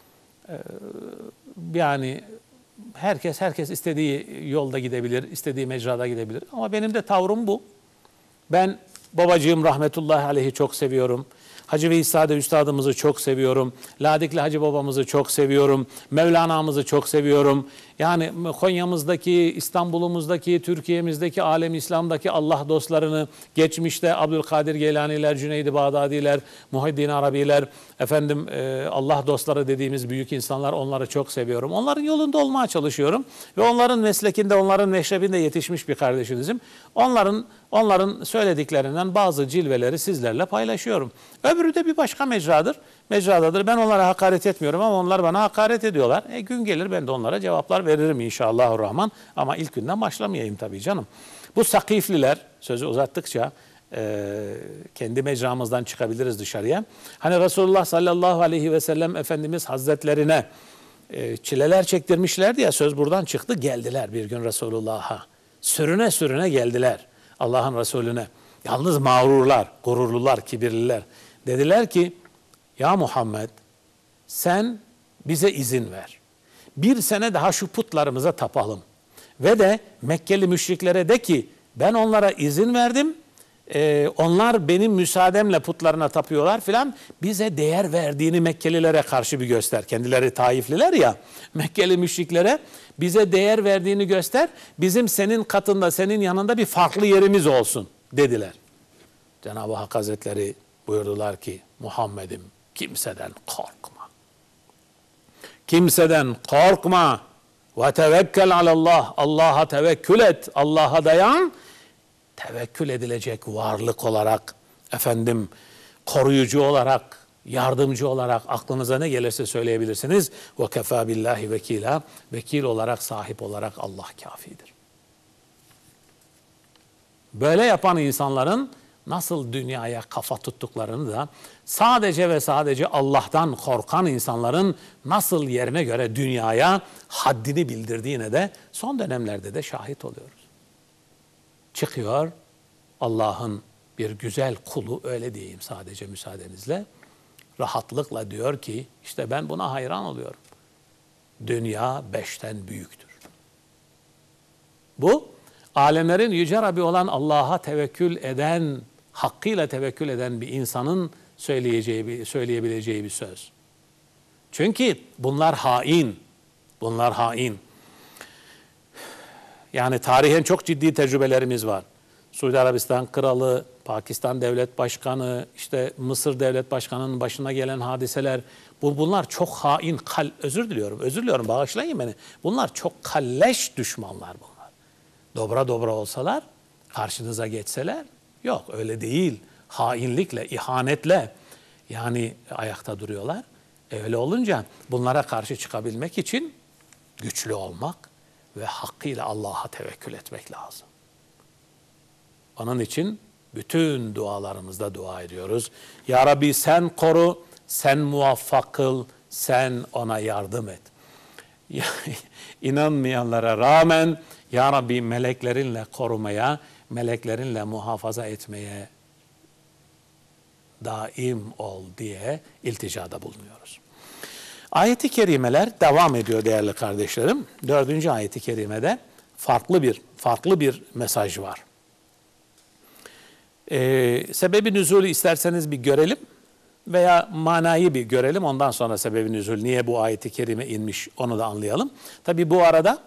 Yani herkes herkes istediği yolda gidebilir, istediği mecrada gidebilir. Ama benim de tavrım bu. Ben babacığım rahmetullahi aleyhi çok seviyorum. Hacı Veysade Üstadımızı çok seviyorum. Ladikli Hacı babamızı çok seviyorum. Mevlana'mızı çok seviyorum. Yani Konya'mızdaki, İstanbul'umuzdaki, Türkiye'mizdeki, alem İslam'daki Allah dostlarını, geçmişte Abdülkadir Geylaniler, Cüneyd-i Bağdadiler, Muhiddin Arabiler, efendim Allah dostları dediğimiz büyük insanlar, onları çok seviyorum. Onların yolunda olmaya çalışıyorum ve onların meslekinde, onların meşrebinde yetişmiş bir kardeşinizim. Onların onların söylediklerinden bazı cilveleri sizlerle paylaşıyorum. Öbürü de bir başka mecradır. Mecradadır. Ben onlara hakaret etmiyorum ama onlar bana hakaret ediyorlar. E gün gelir ben de onlara cevaplar veririm inşallahurrahman. Ama ilk günden başlamayayım tabii canım. Bu Sakifliler, sözü uzattıkça e, kendi mecramızdan çıkabiliriz dışarıya. Hani Resulullah sallallahu aleyhi ve sellem Efendimiz Hazretlerine e, çileler çektirmişlerdi ya, söz buradan çıktı. Geldiler bir gün Resulullah'a. Sürüne sürüne geldiler Allah'ın Resulüne. Yalnız mağrurlar, gururlular, kibirliler. Dediler ki, ya Muhammed sen bize izin ver. Bir sene daha şu putlarımıza tapalım. Ve de Mekkeli müşriklere de ki ben onlara izin verdim. Ee, onlar benim müsaademle putlarına tapıyorlar filan. Bize değer verdiğini Mekkelilere karşı bir göster. Kendileri Taifliler ya, Mekkeli müşriklere bize değer verdiğini göster. Bizim senin katında, senin yanında bir farklı yerimiz olsun dediler. Cenab-ı Hak Hazretleri buyurdular ki Muhammed'im kimseden korkma. Kimseden korkma. Ve tevekkel alallah. Allah'a tevekkül et. Allah'a dayan. Tevekkül edilecek varlık olarak, efendim koruyucu olarak, yardımcı olarak aklınıza ne gelirse söyleyebilirsiniz. Ve kefâ billahi vekîlâ. Vekil olarak, sahip olarak Allah kafidir. Böyle yapan insanların nasıl dünyaya kafa tuttuklarını da, sadece ve sadece Allah'tan korkan insanların nasıl yerine göre dünyaya haddini bildirdiğine de son dönemlerde de şahit oluyoruz. Çıkıyor Allah'ın bir güzel kulu, öyle diyeyim sadece müsaadenizle, rahatlıkla diyor ki işte ben buna hayran oluyorum. Dünya beşten büyüktür. Bu alemlerin yüce Rabbi olan Allah'a tevekkül eden, hakkıyla tevekkül eden bir insanın söyleyeceği, söyleyebileceği bir söz. Çünkü bunlar hain. Bunlar hain. Yani tarihen çok ciddi tecrübelerimiz var. Suudi Arabistan kralı, Pakistan devlet başkanı, işte Mısır devlet başkanının başına gelen hadiseler, bu bunlar çok hain, kal, özür diliyorum, özür diliyorum, bağışlayın beni. Bunlar çok kalleş düşmanlar bunlar. Dobra dobra olsalar, karşınıza geçseler, yok öyle değil. Hainlikle, ihanetle yani ayakta duruyorlar. E öyle olunca bunlara karşı çıkabilmek için güçlü olmak ve hakkıyla Allah'a tevekkül etmek lazım. Onun için bütün dualarımızda dua ediyoruz. Ya Rabbi sen koru, sen muvaffak kıl, sen ona yardım et. İnanmayanlara rağmen Ya Rabbi meleklerinle korumaya, meleklerinle muhafaza etmeye daim ol diye ilticada bulunuyoruz. Ayet-i kerimeler devam ediyor değerli kardeşlerim. Dördüncü ayet-i kerimede farklı bir farklı bir mesaj var. Ee, sebebi nüzulü isterseniz bir görelim veya manayı bir görelim. Ondan sonra sebebi nüzul, niye bu ayet-i kerime inmiş onu da anlayalım. Tabi bu arada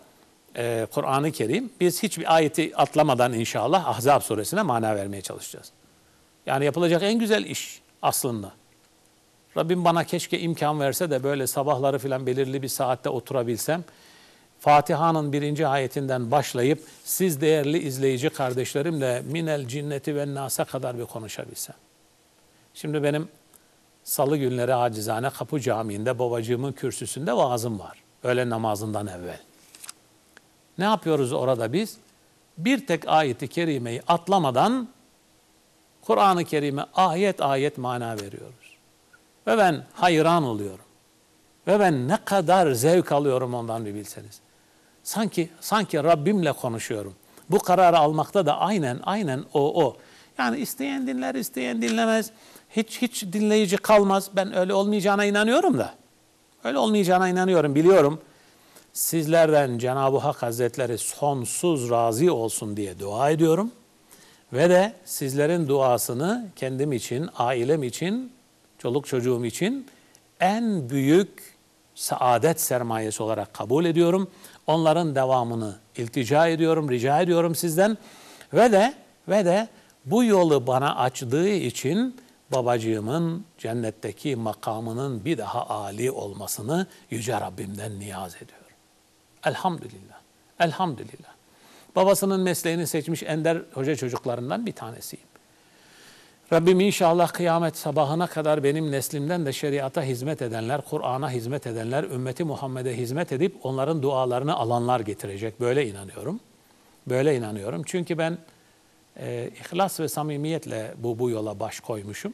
e, Kur'an-ı Kerim, biz hiçbir ayeti atlamadan inşallah Ahzab suresine mana vermeye çalışacağız. Yani yapılacak en güzel iş aslında. Rabbim bana keşke imkan verse de böyle sabahları filan belirli bir saatte oturabilsem, Fatiha'nın birinci ayetinden başlayıp siz değerli izleyici kardeşlerimle minel cinneti ve nasa kadar bir konuşabilsem. Şimdi benim salı günleri acizane Kapı Camii'nde babacığımın kürsüsünde vaazım var. Öğle namazından evvel. Ne yapıyoruz orada biz? Bir tek ayeti kerimeyi atlamadan Kur'an-ı Kerim'e ayet ayet mana veriyoruz. Ve ben hayran oluyorum. Ve ben ne kadar zevk alıyorum ondan bir bilseniz. Sanki sanki Rabbimle konuşuyorum. Bu kararı almakta da aynen aynen o o. Yani isteyen dinler, isteyen dinlemez. Hiç hiç dinleyici kalmaz. Ben öyle olmayacağına inanıyorum da. Öyle olmayacağına inanıyorum, biliyorum. Sizlerden Cenab-ı Hak Hazretleri sonsuz razı olsun diye dua ediyorum. Ve de sizlerin duasını kendim için, ailem için, çoluk çocuğum için en büyük saadet sermayesi olarak kabul ediyorum. Onların devamını iltica ediyorum, rica ediyorum sizden. Ve de ve de bu yolu bana açtığı için babacığımın cennetteki makamının bir daha âli olmasını Yüce Rabbimden niyaz ediyorum. Elhamdülillah, elhamdülillah. Babasının mesleğini seçmiş ender hoca çocuklarından bir tanesiyim. Rabbim inşallah kıyamet sabahına kadar benim neslimden de şeriata hizmet edenler, Kur'an'a hizmet edenler, ümmeti Muhammed'e hizmet edip onların dualarını alanlar getirecek. Böyle inanıyorum. Böyle inanıyorum. Çünkü ben e, ihlas ve samimiyetle bu, bu yola baş koymuşum.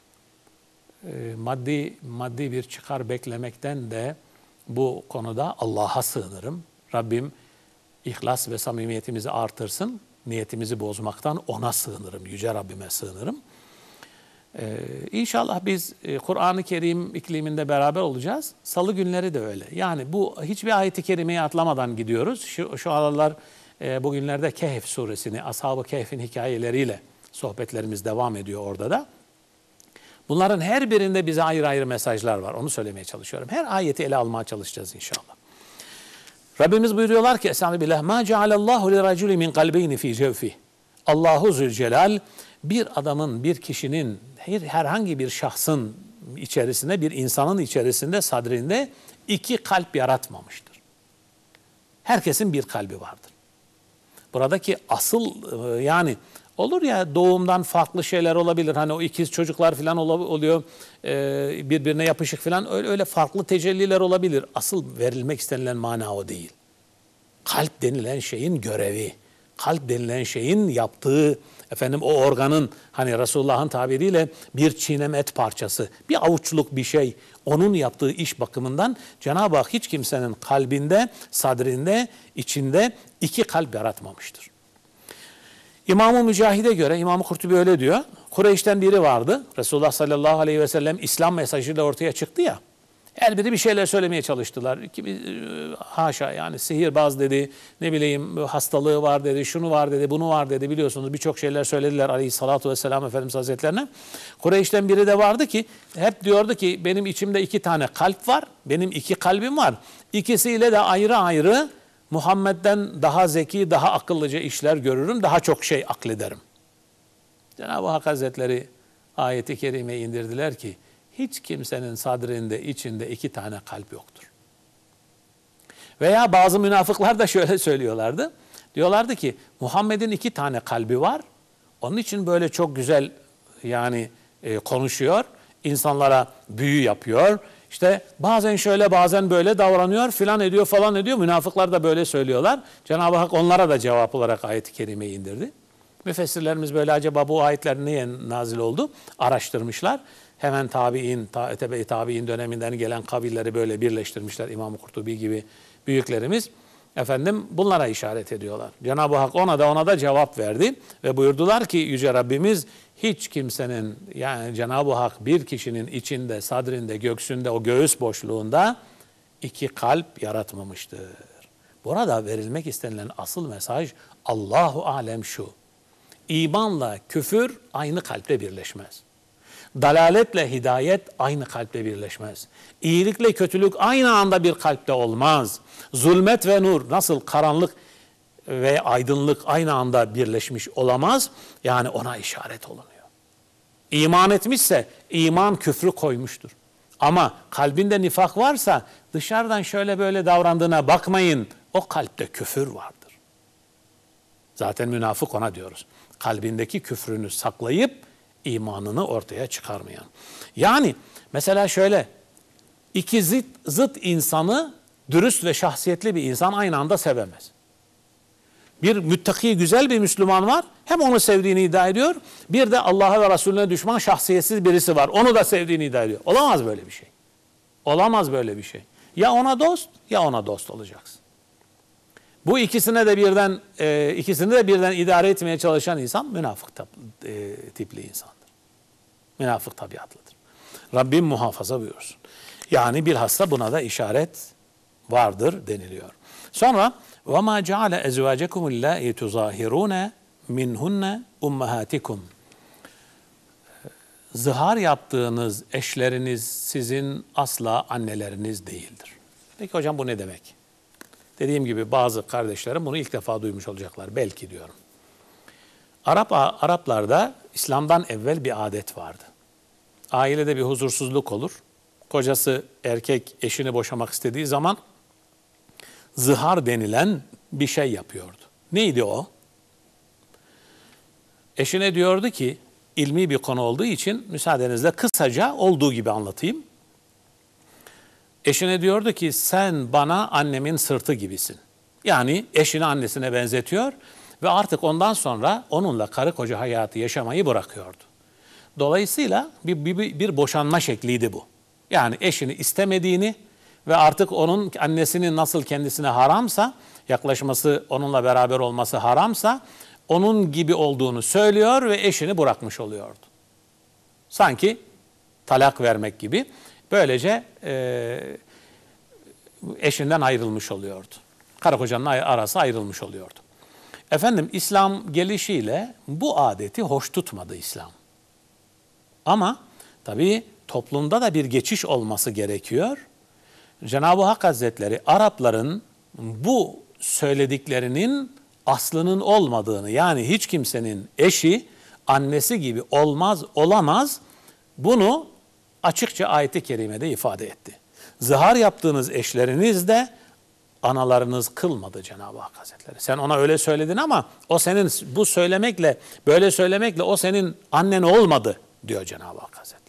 E, maddi, maddi bir çıkar beklemekten de bu konuda Allah'a sığınırım. Rabbim ihlas ve samimiyetimizi artırsın. Niyetimizi bozmaktan ona sığınırım. Yüce Rabbime sığınırım. Ee, İnşallah biz e, Kur'an-ı Kerim ikliminde beraber olacağız. Salı günleri de öyle. Yani bu hiçbir ayeti kerimeyi atlamadan gidiyoruz. Şu, şu aralar e, bugünlerde Kehf suresini, Ashab-ı Kehf'in hikayeleriyle sohbetlerimiz devam ediyor orada da. Bunların her birinde bize ayrı ayrı mesajlar var. Onu söylemeye çalışıyorum. Her ayeti ele almaya çalışacağız inşallah. Rabbimiz buyuruyorlar ki Estağfirullah. Ma cealallahu li raculi min kalbeyni fi cevfih. Allahu Zülcelal bir adamın, bir kişinin, herhangi bir şahsın içerisinde, bir insanın içerisinde, sadrinde iki kalp yaratmamıştır. Herkesin bir kalbi vardır. Buradaki asıl yani olur ya doğumdan farklı şeyler olabilir. Hani o ikiz çocuklar falan oluyor, birbirine yapışık falan, öyle, öyle farklı tecelliler olabilir. Asıl verilmek istenilen mana o değil. Kalp denilen şeyin görevi, kalp denilen şeyin yaptığı, efendim o organın hani Resulullah'ın tabiriyle bir çiğnem et parçası, bir avuçluk bir şey, onun yaptığı iş bakımından Cenab-ı Hak hiç kimsenin kalbinde, sadrinde, içinde iki kalp yaratmamıştır. İmam-ı Mücahid'e göre, İmam-ı Kurtubi öyle diyor, Kureyş'ten biri vardı. Resulullah sallallahu aleyhi ve sellem İslam mesajıyla ortaya çıktı ya. Her biri bir şeyler söylemeye çalıştılar. Kimi, haşa yani sihirbaz dedi, ne bileyim hastalığı var dedi, şunu var dedi, bunu var dedi, biliyorsunuz birçok şeyler söylediler aleyhissalatu vesselam Efendimiz Hazretlerine. Kureyş'ten biri de vardı ki hep diyordu ki benim içimde iki tane kalp var, benim iki kalbim var. İkisiyle de ayrı ayrı Muhammed'den daha zeki, daha akıllıca işler görürüm, daha çok şey aklederim. Cenab-ı Hak Hazretleri ayeti kerime indirdiler ki hiç kimsenin sadrinde, içinde iki tane kalp yoktur. Veya bazı münafıklar da şöyle söylüyorlardı. Diyorlardı ki Muhammed'in iki tane kalbi var. Onun için böyle çok güzel yani e, konuşuyor. İnsanlara büyü yapıyor. İşte bazen şöyle bazen böyle davranıyor filan ediyor falan ediyor. Münafıklar da böyle söylüyorlar. Cenab-ı Hak onlara da cevap olarak ayet-i kerimeyi indirdi. Müfessirlerimiz böyle acaba bu ayetler niye nazil oldu? Araştırmışlar. Hemen tabi'in, ta, tebe-i tabi'in döneminden gelen kavilleri böyle birleştirmişler. İmam-ı Kurtubi gibi büyüklerimiz. Efendim bunlara işaret ediyorlar. Cenab-ı Hak ona da ona da cevap verdi. Ve buyurdular ki Yüce Rabbimiz hiç kimsenin yani Cenab-ı Hak bir kişinin içinde, sadrinde, göğsünde, o göğüs boşluğunda iki kalp yaratmamıştır. Burada verilmek istenilen asıl mesaj Allahu alem şu. İmanla küfür aynı kalpte birleşmez. Dalaletle hidayet aynı kalple birleşmez. İyilikle kötülük aynı anda bir kalpte olmaz. Zulmet ve nur, nasıl karanlık ve aydınlık aynı anda birleşmiş olamaz. Yani ona işaret olunuyor. İman etmişse iman küfrü koymuştur. Ama kalbinde nifak varsa dışarıdan şöyle böyle davrandığına bakmayın. O kalpte küfür vardır. Zaten münafık ona diyoruz. Kalbindeki küfrünü saklayıp imanını ortaya çıkarmayan. Yani mesela şöyle, iki zıt, zıt insanı dürüst ve şahsiyetli bir insan aynı anda sevemez. Bir müttaki güzel bir Müslüman var, hem onu sevdiğini iddia ediyor, bir de Allah'a ve Resulüne düşman şahsiyetsiz birisi var, onu da sevdiğini iddia ediyor. Olamaz böyle bir şey. Olamaz böyle bir şey. Ya ona dost, ya ona dost olacaksın. Bu ikisine de birden, e, ikisini de birden idare etmeye çalışan insan münafık e, tipli insandır. Münafık tabiatlıdır. Rabbim muhafaza buyursun. Yani bilhassa buna da işaret vardır deniliyor. Sonra وَمَا جَعَلَ اَزْوَاجَكُمُ اللّٰهِ تُظَاهِرُونَ مِنْهُنَّ اُمَّهَاتِكُمْ. Zihar yaptığınız eşleriniz sizin asla anneleriniz değildir. Peki hocam bu ne demek? Dediğim gibi bazı kardeşlerim bunu ilk defa duymuş olacaklar. Belki diyorum. Arap Araplarda İslam'dan evvel bir adet vardı. Ailede bir huzursuzluk olur. Kocası erkek eşini boşamak istediği zaman zihar denilen bir şey yapıyordu. Neydi o? Eşine diyordu ki, ilmi bir konu olduğu için müsaadenizle kısaca olduğu gibi anlatayım. Eşine diyordu ki sen bana annemin sırtı gibisin. Yani eşini annesine benzetiyor ve artık ondan sonra onunla karı koca hayatı yaşamayı bırakıyordu. Dolayısıyla bir, bir, bir boşanma şekliydi bu. Yani eşini istemediğini ve artık onun annesinin nasıl kendisine haramsa, yaklaşması, onunla beraber olması haramsa, onun gibi olduğunu söylüyor ve eşini bırakmış oluyordu. Sanki talak vermek gibi. Böylece e, eşinden ayrılmış oluyordu. Karı kocanın arası ayrılmış oluyordu. Efendim İslam gelişiyle bu adeti hoş tutmadı İslam. Ama tabii toplumda da bir geçiş olması gerekiyor. Cenab-ı Hak Hazretleri Arapların bu söylediklerinin aslının olmadığını, yani hiç kimsenin eşi annesi gibi olmaz, olamaz, bunu açıkça ayet-i kerimede ifade etti. Zihar yaptığınız eşleriniz de analarınız kılmadı Cenab-ı Hak Hazretleri. Sen ona öyle söyledin ama o senin bu söylemekle, böyle söylemekle o senin annen olmadı diyor Cenab-ı Hak Hazretleri.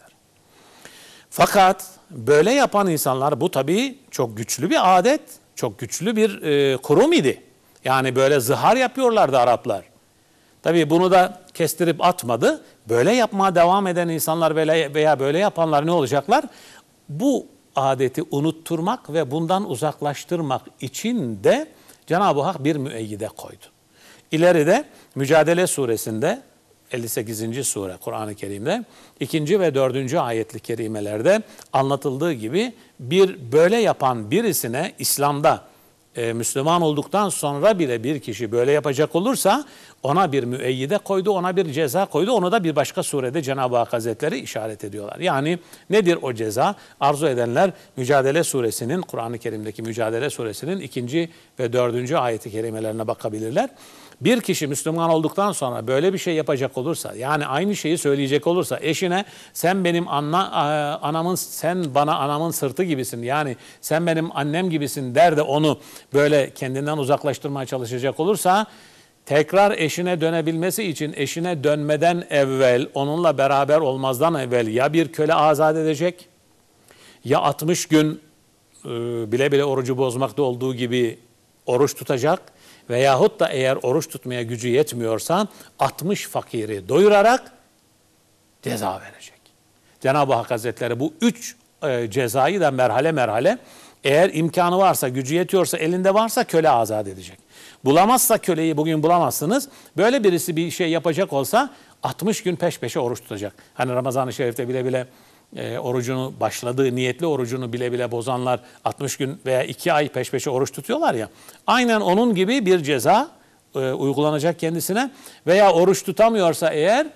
Fakat böyle yapan insanlar, bu tabii çok güçlü bir adet, çok güçlü bir e, kurum idi. Yani böyle zihar yapıyorlardı Araplar. Tabii bunu da kestirip atmadı. Böyle yapmaya devam eden insanlar veya böyle yapanlar ne olacaklar? Bu adeti unutturmak ve bundan uzaklaştırmak için de Cenab-ı Hak bir müeyyide koydu. İleride Mücadele Suresinde, elli sekizinci sure Kur'an-ı Kerim'de ikinci ve dördüncü ayetli kerimelerde anlatıldığı gibi bir böyle yapan birisine İslam'da e, Müslüman olduktan sonra bile bir kişi böyle yapacak olursa ona bir müeyyide koydu, ona bir ceza koydu. Onu da bir başka surede Cenab-ı Hak Hazretleri işaret ediyorlar. Yani nedir o ceza? Arzu edenler Mücadele Suresinin, Kur'an-ı Kerim'deki Mücadele Suresinin ikinci ve dördüncü ayeti kerimelerine bakabilirler. Bir kişi Müslüman olduktan sonra böyle bir şey yapacak olursa, yani aynı şeyi söyleyecek olursa eşine sen benim anna, anamın, sen bana anamın sırtı gibisin, yani sen benim annem gibisin der de onu böyle kendinden uzaklaştırmaya çalışacak olursa, tekrar eşine dönebilmesi için eşine dönmeden evvel, onunla beraber olmazdan evvel ya bir köle azat edecek, ya altmış gün e, bile bile orucu bozmakta olduğu gibi oruç tutacak veyahut da eğer oruç tutmaya gücü yetmiyorsa altmış fakiri doyurarak ceza verecek. Cenab-ı Hak Hazretleri bu üç e, cezayı da merhale merhale, eğer imkanı varsa, gücü yetiyorsa, elinde varsa köle azat edecek. Bulamazsa köleyi bugün bulamazsınız. Böyle birisi bir şey yapacak olsa altmış gün peş peşe oruç tutacak. Hani Ramazan-ı Şerif'te bile bile e, orucunu başladığı, niyetli orucunu bile bile bozanlar altmış gün veya iki ay peş peşe oruç tutuyorlar ya. Aynen onun gibi bir ceza e, uygulanacak kendisine veya oruç tutamıyorsa eğer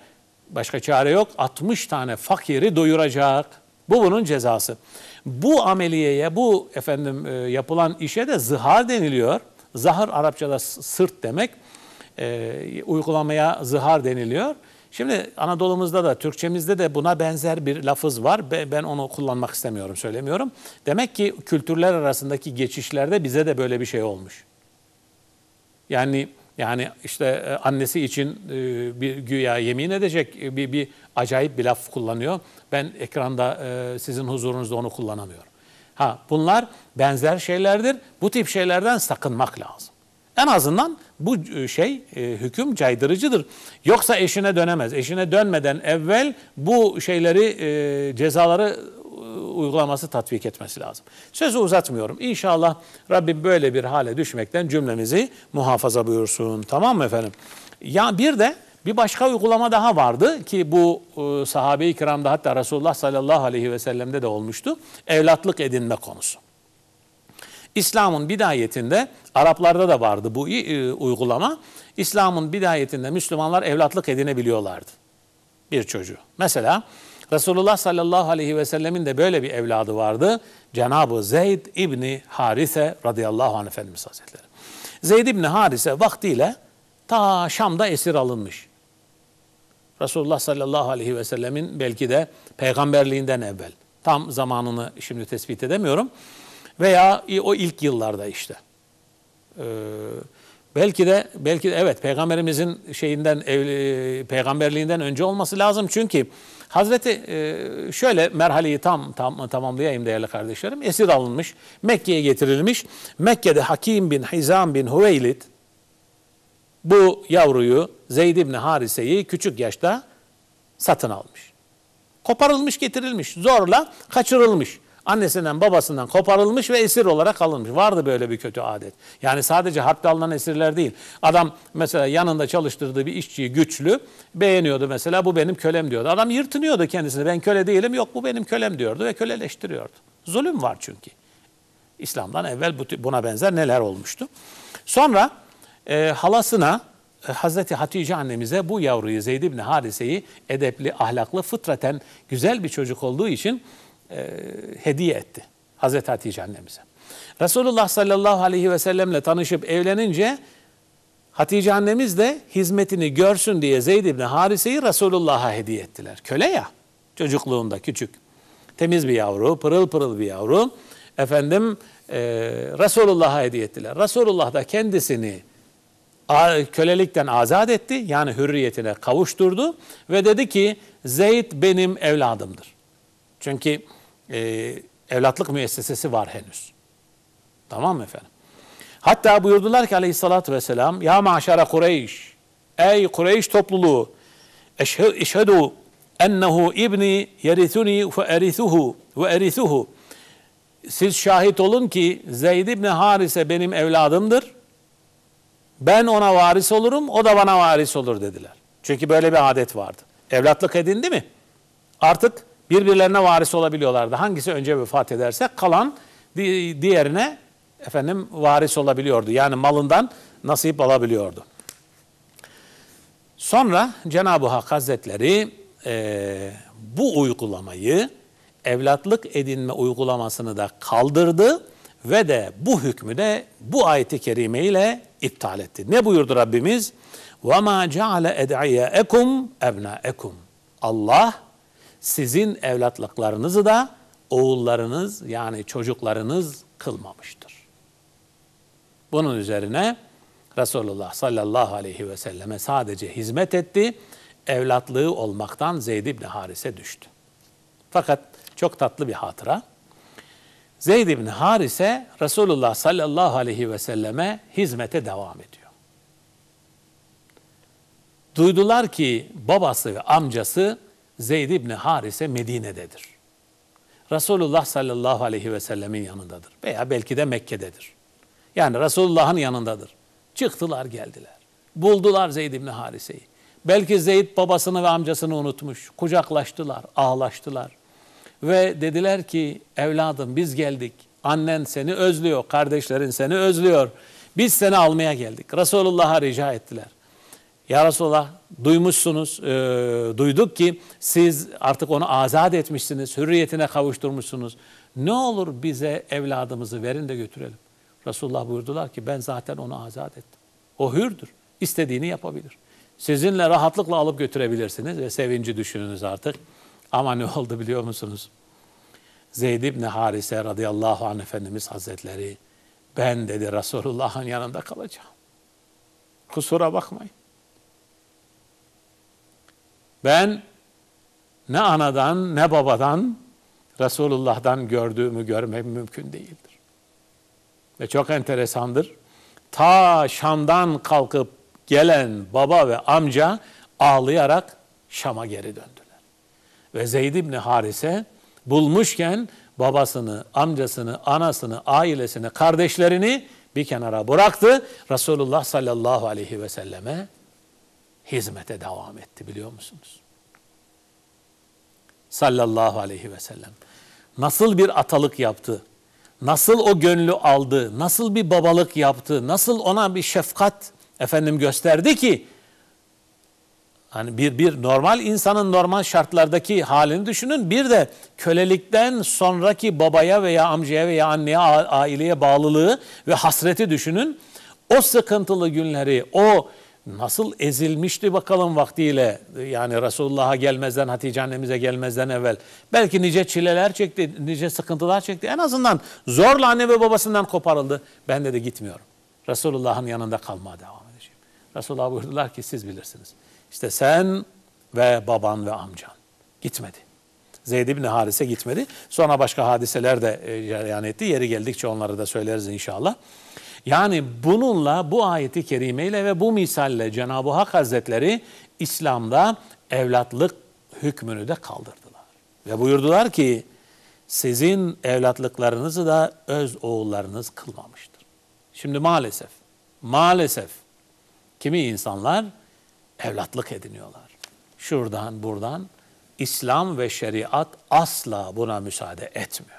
Başka çare yok. altmış tane fakiri doyuracak. Bu bunun cezası. Bu ameliyeye, bu efendim e, yapılan işe de zihar deniliyor. Zahır Arapçada sırt demek. E, uygulamaya zihar deniliyor. Şimdi Anadolu'muzda da, Türkçemizde de buna benzer bir lafız var. Ben onu kullanmak istemiyorum, söylemiyorum. Demek ki kültürler arasındaki geçişlerde bize de böyle bir şey olmuş. Yani yani işte annesi için bir güya yemin edecek bir, bir acayip bir laf kullanıyor. Ben ekranda sizin huzurunuzda onu kullanamıyorum. Ha, bunlar benzer şeylerdir. Bu tip şeylerden sakınmak lazım. En azından bu şey hüküm caydırıcıdır. Yoksa eşine dönemez. Eşine dönmeden evvel bu şeyleri, cezaları uygulaması, tatbik etmesi lazım. Sözü uzatmıyorum. İnşallah Rabbim böyle bir hale düşmekten cümlemizi muhafaza buyursun. Tamam mı efendim? Ya bir de bir başka uygulama daha vardı ki bu e, sahabe-i kiramda, hatta Resulullah sallallahu aleyhi ve sellem'de de olmuştu. Evlatlık edinme konusu. İslam'ın bidayetinde, Araplarda da vardı bu e, uygulama. İslam'ın bidayetinde Müslümanlar evlatlık edinebiliyorlardı. Bir çocuğu. Mesela Resulullah sallallahu aleyhi ve sellemin de böyle bir evladı vardı. Cenab-ı Zeyd İbni Harise radıyallahu anh Efendimiz Hazretleri. Zeyd İbni Harise vaktiyle ta Şam'da esir alınmış. Resulullah sallallahu aleyhi ve sellemin belki de peygamberliğinden evvel. Tam zamanını şimdi tespit edemiyorum. Veya o ilk yıllarda işte. Ee, belki de belki de evet peygamberimizin şeyinden evli, peygamberliğinden önce olması lazım. Çünkü Hazreti e, şöyle merhaleyi tam, tam tamamlayayım değerli kardeşlerim. Esir alınmış, Mekke'ye getirilmiş. Mekke'de Hakim bin Hizam bin Hüveylid bu yavruyu, Zeyd ibn Harise'yi küçük yaşta satın almış. Koparılmış, getirilmiş, zorla kaçırılmış. Annesinden babasından koparılmış ve esir olarak alınmış. Vardı böyle bir kötü adet. Yani sadece harpte alınan esirler değil. Adam mesela yanında çalıştırdığı bir işçiyi güçlü beğeniyordu mesela, bu benim kölem diyordu. Adam yırtınıyordu kendisine, ben köle değilim, yok bu benim kölem diyordu ve köleleştiriyordu. Zulüm var çünkü. İslam'dan evvel buna benzer neler olmuştu. Sonra e, halasına e, Hazreti Hatice annemize bu yavruyu, Zeyd ibn Harise'yi edepli, ahlaklı, fıtraten güzel bir çocuk olduğu için E, hediye etti Hazreti Hatice annemize. Resulullah sallallahu aleyhi ve sellemle tanışıp evlenince Hatice annemiz de hizmetini görsün diye Zeyd ibn Harise'yi Resulullah'a hediye ettiler. Köle ya, çocukluğunda küçük. Temiz bir yavru, pırıl pırıl bir yavru. Efendim e, Resulullah'a hediye ettiler. Resulullah da kendisini kölelikten azat etti. Yani hürriyetine kavuşturdu ve dedi ki Zeyd benim evladımdır. Çünkü e, evlatlık müessesesi var henüz. Tamam mı efendim? Hatta buyurdular ki aleyhissalatü vesselam, ya maşara Kureyş, ey Kureyş topluluğu, eşhedü ennehu ibni yerithuni ve erithuhu ve erithuhu. Siz şahit olun ki Zeyd ibn Harise benim evladımdır. Ben ona varis olurum, o da bana varis olur dediler. Çünkü böyle bir adet vardı. Evlatlık edindi mi? Artık birbirlerine varis olabiliyorlardı. Hangisi önce vefat ederse kalan diğerine efendim varis olabiliyordu. Yani malından nasip alabiliyordu. Sonra Cenab-ı Hak Hazretleri e, bu uygulamayı, evlatlık edinme uygulamasını da kaldırdı ve de bu hükmü de bu ayet-i kerime ile iptal etti. Ne buyurdu Rabbimiz? وَمَا جَعَلَ اَدْعِيَاءَكُمْ اَبْنَاءَكُمْ Allah sizin evlatlıklarınızı da oğullarınız yani çocuklarınız kılmamıştır. Bunun üzerine Resulullah sallallahu aleyhi ve selleme sadece hizmet etti. Evlatlığı olmaktan Zeyd ibn Harise düştü. Fakat çok tatlı bir hatıra. Zeyd ibn Harise Resulullah sallallahu aleyhi ve selleme hizmete devam ediyor. Duydular ki babası ve amcası Zeyd ibn Harise Medine'dedir. Resulullah sallallahu aleyhi ve sellemin yanındadır. Veya belki de Mekke'dedir. Yani Resulullah'ın yanındadır. Çıktılar geldiler. Buldular Zeyd ibn Harise'yi. Belki Zeyd babasını ve amcasını unutmuş. Kucaklaştılar, ağlaştılar. Ve dediler ki evladım biz geldik. Annen seni özlüyor, kardeşlerin seni özlüyor. Biz seni almaya geldik. Resulullah'a rica ettiler. Ya Resulallah duymuşsunuz, e, duyduk ki siz artık onu azat etmişsiniz, hürriyetine kavuşturmuşsunuz. Ne olur bize evladımızı verin de götürelim. Resulullah buyurdular ki ben zaten onu azat ettim. O hürdür, istediğini yapabilir. Sizinle rahatlıkla alıp götürebilirsiniz ve sevinci düşününüz artık. Ama ne oldu biliyor musunuz? Zeyd İbni Harise radıyallahu anh Efendimiz Hazretleri, ben dedi Resulullah'ın yanında kalacağım. Kusura bakmayın. Ben ne anadan ne babadan Resulullah'dan gördüğümü görmem mümkün değildir. Ve çok enteresandır. Ta Şam'dan kalkıp gelen baba ve amca ağlayarak Şam'a geri döndüler. Ve Zeyd İbni Harise bulmuşken babasını, amcasını, anasını, ailesini, kardeşlerini bir kenara bıraktı. Resulullah sallallahu aleyhi ve selleme hizmete devam etti biliyor musunuz? Sallallahu aleyhi ve sellem. Nasıl bir atalık yaptı? Nasıl o gönlü aldı? Nasıl bir babalık yaptı? Nasıl ona bir şefkat efendim gösterdi ki hani bir bir normal insanın normal şartlardaki halini düşünün. Bir de kölelikten sonraki babaya veya amcaya veya anneye, aileye bağlılığı ve hasreti düşünün. O sıkıntılı günleri, o nasıl ezilmişti bakalım vaktiyle, yani Resulullah'a gelmezden, Hatice annemize gelmezden evvel. Belki nice çileler çekti, nice sıkıntılar çekti. En azından zorla anne ve babasından koparıldı. Ben de de gitmiyorum. Resulullah'ın yanında kalmaya devam edeceğim. Resulullah buyurdular ki siz bilirsiniz. İşte sen ve baban ve amcan. Gitmedi. Zeyd İbni Harise gitmedi. Sonra başka hadiseler de cereyan etti. Yeri geldikçe onları da söyleriz inşallah. Yani bununla, bu ayeti kerimeyle ve bu misalle Cenab-ı Hak Hazretleri İslam'da evlatlık hükmünü de kaldırdılar. Ve buyurdular ki sizin evlatlıklarınızı da öz oğullarınız kılmamıştır. Şimdi maalesef, maalesef kimi insanlar evlatlık ediniyorlar. Şuradan buradan İslam ve şeriat asla buna müsaade etmiyor.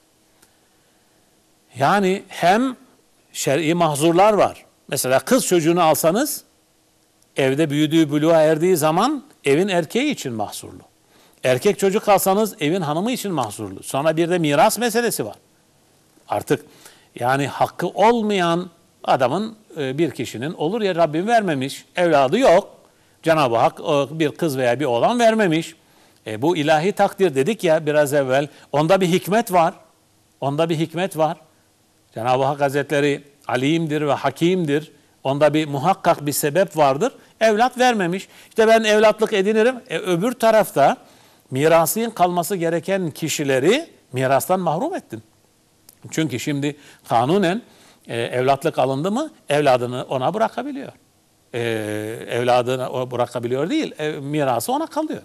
Yani hem şer'i mahzurlar var. Mesela kız çocuğunu alsanız evde büyüdüğü, buluğa erdiği zaman evin erkeği için mahzurlu. Erkek çocuk alsanız evin hanımı için mahzurlu. Sonra bir de miras meselesi var. Artık yani hakkı olmayan adamın, bir kişinin olur ya Rabbim vermemiş, evladı yok. Cenab-ı Hak bir kız veya bir oğlan vermemiş. E, bu ilahi takdir dedik ya biraz evvel. Onda bir hikmet var. Onda bir hikmet var. Cenab-ı Hak Hazretleri alimdir ve hakimdir. Onda bir muhakkak bir sebep vardır. Evlat vermemiş. İşte ben evlatlık edinirim. E, öbür tarafta mirasın kalması gereken kişileri mirastan mahrum ettin. Çünkü şimdi kanunen e, evlatlık alındı mı evladını ona bırakabiliyor. E, evladını o bırakabiliyor değil, e, mirası ona kalıyor.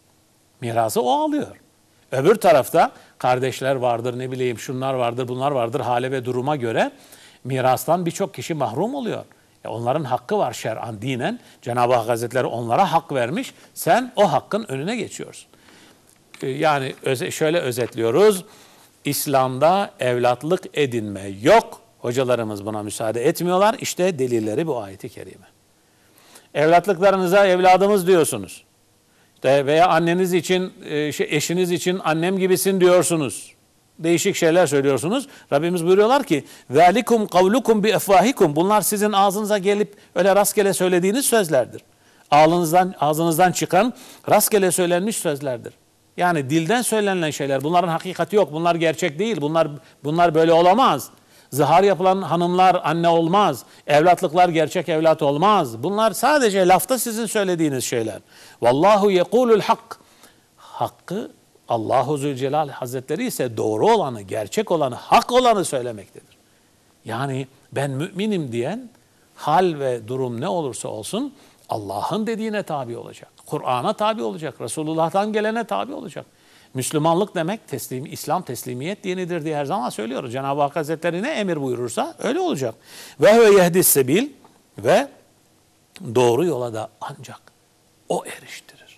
Mirası o alıyor. Öbür tarafta kardeşler vardır, ne bileyim şunlar vardır, bunlar vardır, hale ve duruma göre mirastan birçok kişi mahrum oluyor. E onların hakkı var şer'an, dinen. Cenab-ı Hak Hazretleri onlara hak vermiş. Sen o hakkın önüne geçiyorsun. E yani öze, şöyle özetliyoruz. İslam'da evlatlık edinme yok. Hocalarımız buna müsaade etmiyorlar. İşte delilleri bu ayeti kerime. Evlatlıklarınıza evladımız diyorsunuz. İşte veya anneniz için, eşiniz için annem gibisin diyorsunuz. Değişik şeyler söylüyorsunuz. Rabbimiz buyuruyorlar ki ذَٰلِكُمْ قَوْلُكُمْ بِاَفْوَاهِكُمْ Bunlar sizin ağzınıza gelip öyle rastgele söylediğiniz sözlerdir. Ağzınızdan, ağzınızdan çıkan rastgele söylenmiş sözlerdir. Yani dilden söylenilen şeyler, bunların hakikati yok, bunlar gerçek değil, bunlar bunlar böyle olamaz. Zihar yapılan hanımlar anne olmaz, evlatlıklar gerçek evlat olmaz. Bunlar sadece lafta sizin söylediğiniz şeyler. Vallahu yekulul hak. Hakkı Allahu Zülcelal Hazretleri ise doğru olanı, gerçek olanı, hak olanı söylemektedir. Yani ben müminim diyen hal ve durum ne olursa olsun Allah'ın dediğine tabi olacak. Kur'an'a tabi olacak. Resulullah'tan gelene tabi olacak. Müslümanlık demek teslim, İslam teslimiyet dinidir diye her zaman söylüyoruz. Cenab-ı Hak Hazretleri ne emir buyurursa öyle olacak. Ve huve yehdis sebil ve doğru yola da ancak o eriştirir.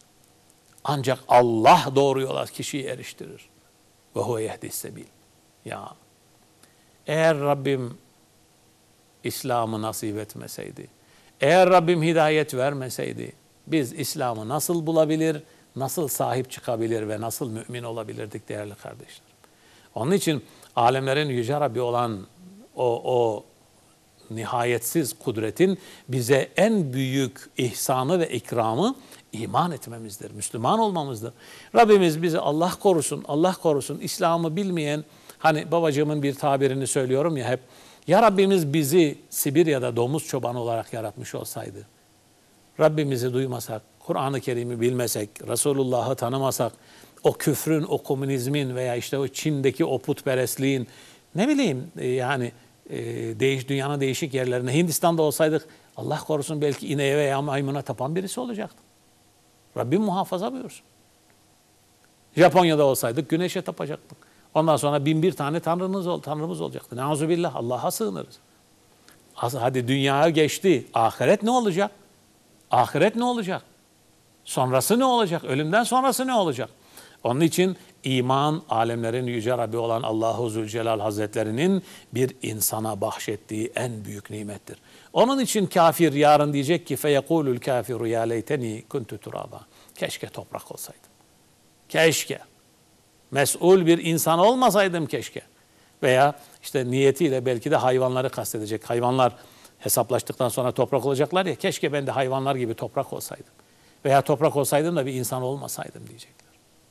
Ancak Allah doğru yola kişiyi eriştirir. Ve huve yehdis sebil. Ya eğer Rabbim İslam'ı nasip etmeseydi, Eğer Rabbim hidayet vermeseydi biz İslam'ı nasıl bulabilir, nasıl sahip çıkabilir ve nasıl mümin olabilirdik değerli kardeşler. Onun için alemlerin yüce Rabbi olan o, o nihayetsiz kudretin bize en büyük ihsanı ve ikramı iman etmemizdir, Müslüman olmamızdır. Rabbimiz bizi Allah korusun, Allah korusun, İslam'ı bilmeyen, hani babacığımın bir tabirini söylüyorum ya hep, ya Rabbimiz bizi Sibirya'da domuz çobanı olarak yaratmış olsaydı, Rabbimizi duymasak, Kur'an-ı Kerim'i bilmesek, Resulullah'ı tanımasak, o küfrün, o komünizmin veya işte o Çin'deki o putperestliğin, ne bileyim yani değiş, dünyanın değişik yerlerine, Hindistan'da olsaydık Allah korusun belki ineğe veya maymuna tapan birisi olacaktı. Rabbim muhafaza buyursun. Japonya'da olsaydık güneşe tapacaktık. Ondan sonra bin bir tane tanrımız, tanrımız olacaktı. Neuzubillah, Allah'a sığınırız. Hadi dünyaya geçti. Ahiret ne olacak? Ahiret ne olacak? Sonrası ne olacak? Ölümden sonrası ne olacak? Onun için iman, alemlerin yüce Rabbi olan Allahu Zülcelal Hazretlerinin bir insana bahşettiği en büyük nimettir. Onun için kafir yarın diyecek ki feyekulul kafiru ya leyteni kuntu turaba. Keşke toprak olsaydım. Keşke. Mes'ul bir insan olmasaydım keşke. Veya işte niyetiyle belki de hayvanları kastedecek. Hayvanlar hesaplaştıktan sonra toprak olacaklar ya, keşke ben de hayvanlar gibi toprak olsaydım. Veya toprak olsaydım da bir insan olmasaydım diyecekler.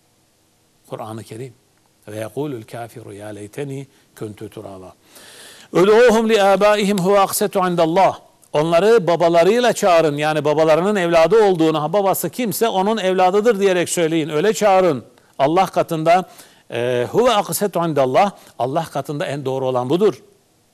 Kur'an-ı Kerim. Ve yekulul kafiru ya leyteni kuntu turaba. Ud'uhum li abaihim huve aksetu indallah. Onları babalarıyla çağırın. Yani babalarının evladı olduğunu, babası kimse onun evladıdır diyerek söyleyin. Öyle çağırın. Allah katında huve aksetu indallah. Allah katında en doğru olan budur.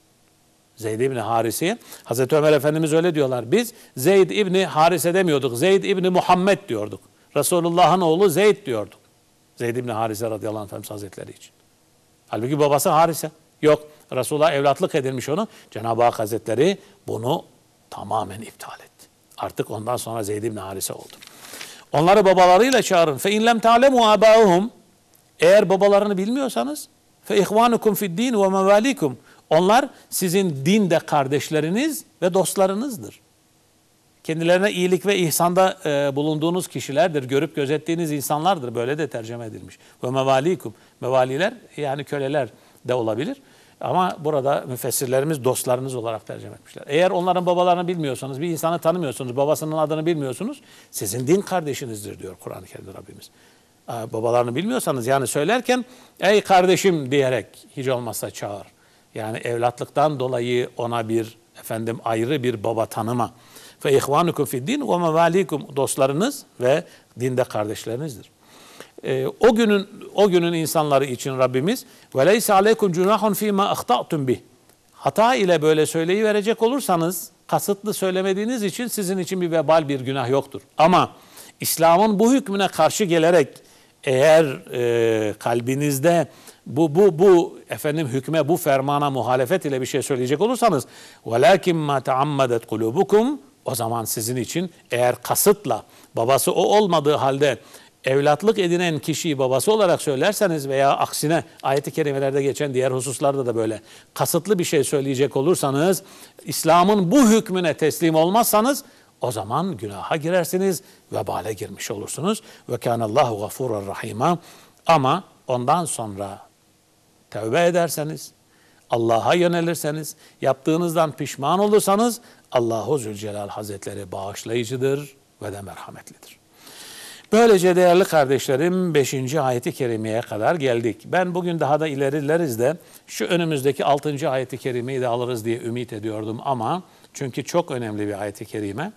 Zeyd İbni Harise'ye Hazreti Ömer Efendimiz öyle diyorlar. Biz Zeyd İbni Harise demiyorduk. Zeyd İbni Muhammed diyorduk. Resulullah'ın oğlu Zeyd diyorduk. Zeyd İbni Harise radıyallahu anh Efendimiz Hazretleri için. Halbuki babası Harise. Yok. Resulullah evlatlık edilmiş onu. Cenab-ı Hak Hazretleri bunu tamamen iptal etti. Artık ondan sonra Zeyd İbni Harise oldu. Onları babalarıyla çağırın. Fe in lem ta'lemu abâuhum. Eğer babalarını bilmiyorsanız fe ihvanukum fid din ve mevalikum. Onlar sizin dinde kardeşleriniz ve dostlarınızdır. Kendilerine iyilik ve ihsanda e, bulunduğunuz kişilerdir. Görüp gözettiğiniz insanlardır. Böyle de tercüme edilmiş. Ve mevalikum. Mevaliler yani köleler de olabilir. Ama burada müfessirlerimiz dostlarınız olarak tercüme etmişler. Eğer onların babalarını bilmiyorsanız, bir insanı tanımıyorsunuz, babasının adını bilmiyorsunuz, sizin din kardeşinizdir diyor Kur'an-ı Kerim'de Rabbimiz. Babalarını bilmiyorsanız yani söylerken ey kardeşim diyerek hiç olmazsa çağır. Yani evlatlıktan dolayı ona bir efendim ayrı bir baba tanıma. Fe ihvanukum fid din ve mevalikum, dostlarınız ve dinde kardeşlerinizdir. Ee, o günün o günün insanları için Rabbimiz ve leysa aleykum cunahun fîmâ ahta'tum bih. Hata ile böyle söyleyi verecek olursanız, kasıtlı söylemediğiniz için sizin için bir vebal, bir günah yoktur. Ama İslam'ın bu hükmüne karşı gelerek eğer e, kalbinizde bu bu bu efendim hükme, bu fermana muhalefet ile bir şey söyleyecek olursanız velakin ma taammadet kulubukum, o zaman sizin için eğer kasıtla, babası o olmadığı halde evlatlık edinen kişiyi babası olarak söylerseniz veya aksine ayet-i kerimelerde geçen diğer hususlarda da böyle kasıtlı bir şey söyleyecek olursanız, İslam'ın bu hükmüne teslim olmazsanız o zaman günaha girersiniz, vebale girmiş olursunuz. Ve kânallâhu gafûran rahîmâ. Ama ondan sonra tevbe ederseniz, Allah'a yönelirseniz, yaptığınızdan pişman olursanız Allahu Zülcelal Hazretleri bağışlayıcıdır ve de merhametlidir. Böylece değerli kardeşlerim beşinci ayeti kerimeye kadar geldik. Ben bugün daha da ilerileriz de şu önümüzdeki altıncı ayeti kerimeyi de alırız diye ümit ediyordum ama çünkü çok önemli bir ayeti kerime.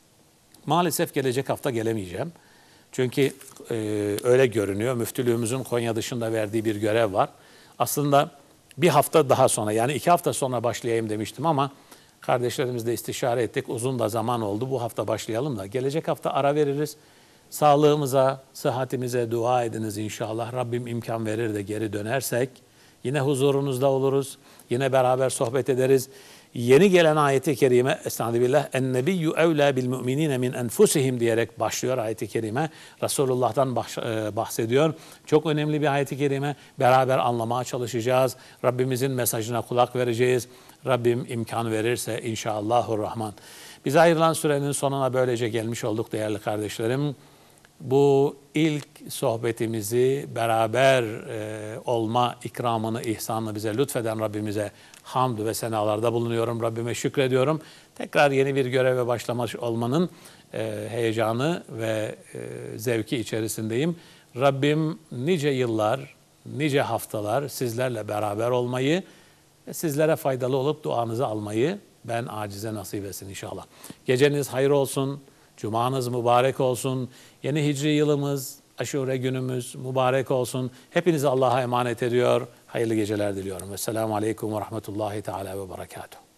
Maalesef gelecek hafta gelemeyeceğim. Çünkü e, öyle görünüyor. Müftülüğümüzün Konya dışında verdiği bir görev var. Aslında bir hafta daha sonra, yani iki hafta sonra başlayayım demiştim ama kardeşlerimizle istişare ettik. Uzun da zaman oldu. Bu hafta başlayalım da gelecek hafta ara veririz. Sağlığımıza, sıhhatimize dua ediniz inşallah. Rabbim imkan verir de geri dönersek yine huzurunuzda oluruz. Yine beraber sohbet ederiz. Yeni gelen ayeti kerime Estağfirullah en-nebiyyü evlâ bil mu'minîne min enfusihim diyerek başlıyor ayeti kerime. Resulullah'tan bahsediyor. Çok önemli bir ayeti kerime. Beraber anlamaya çalışacağız. Rabbimizin mesajına kulak vereceğiz. Rabbim imkan verirse inşallahurrahman. Bize ayrılan sürenin sonuna böylece gelmiş olduk değerli kardeşlerim. Bu ilk sohbetimizi beraber e, olma ikramını, ihsanını bize lütfeden Rabbimize hamd ve senalarda bulunuyorum. Rabbime şükrediyorum. Tekrar yeni bir göreve başlamış olmanın e, heyecanı ve e, zevki içerisindeyim. Rabbim nice yıllar, nice haftalar sizlerle beraber olmayı, sizlere faydalı olup duanızı almayı ben acize nasip etsin inşallah. Geceniz hayır olsun, cumanız mübarek olsun, yeni hicri yılımız, aşure günümüz mübarek olsun. Hepinizi Allah'a emanet ediyor. Hayırlı geceler diliyorum. Vesselamu aleyküm ve rahmetullahi teala ve berekatuhu.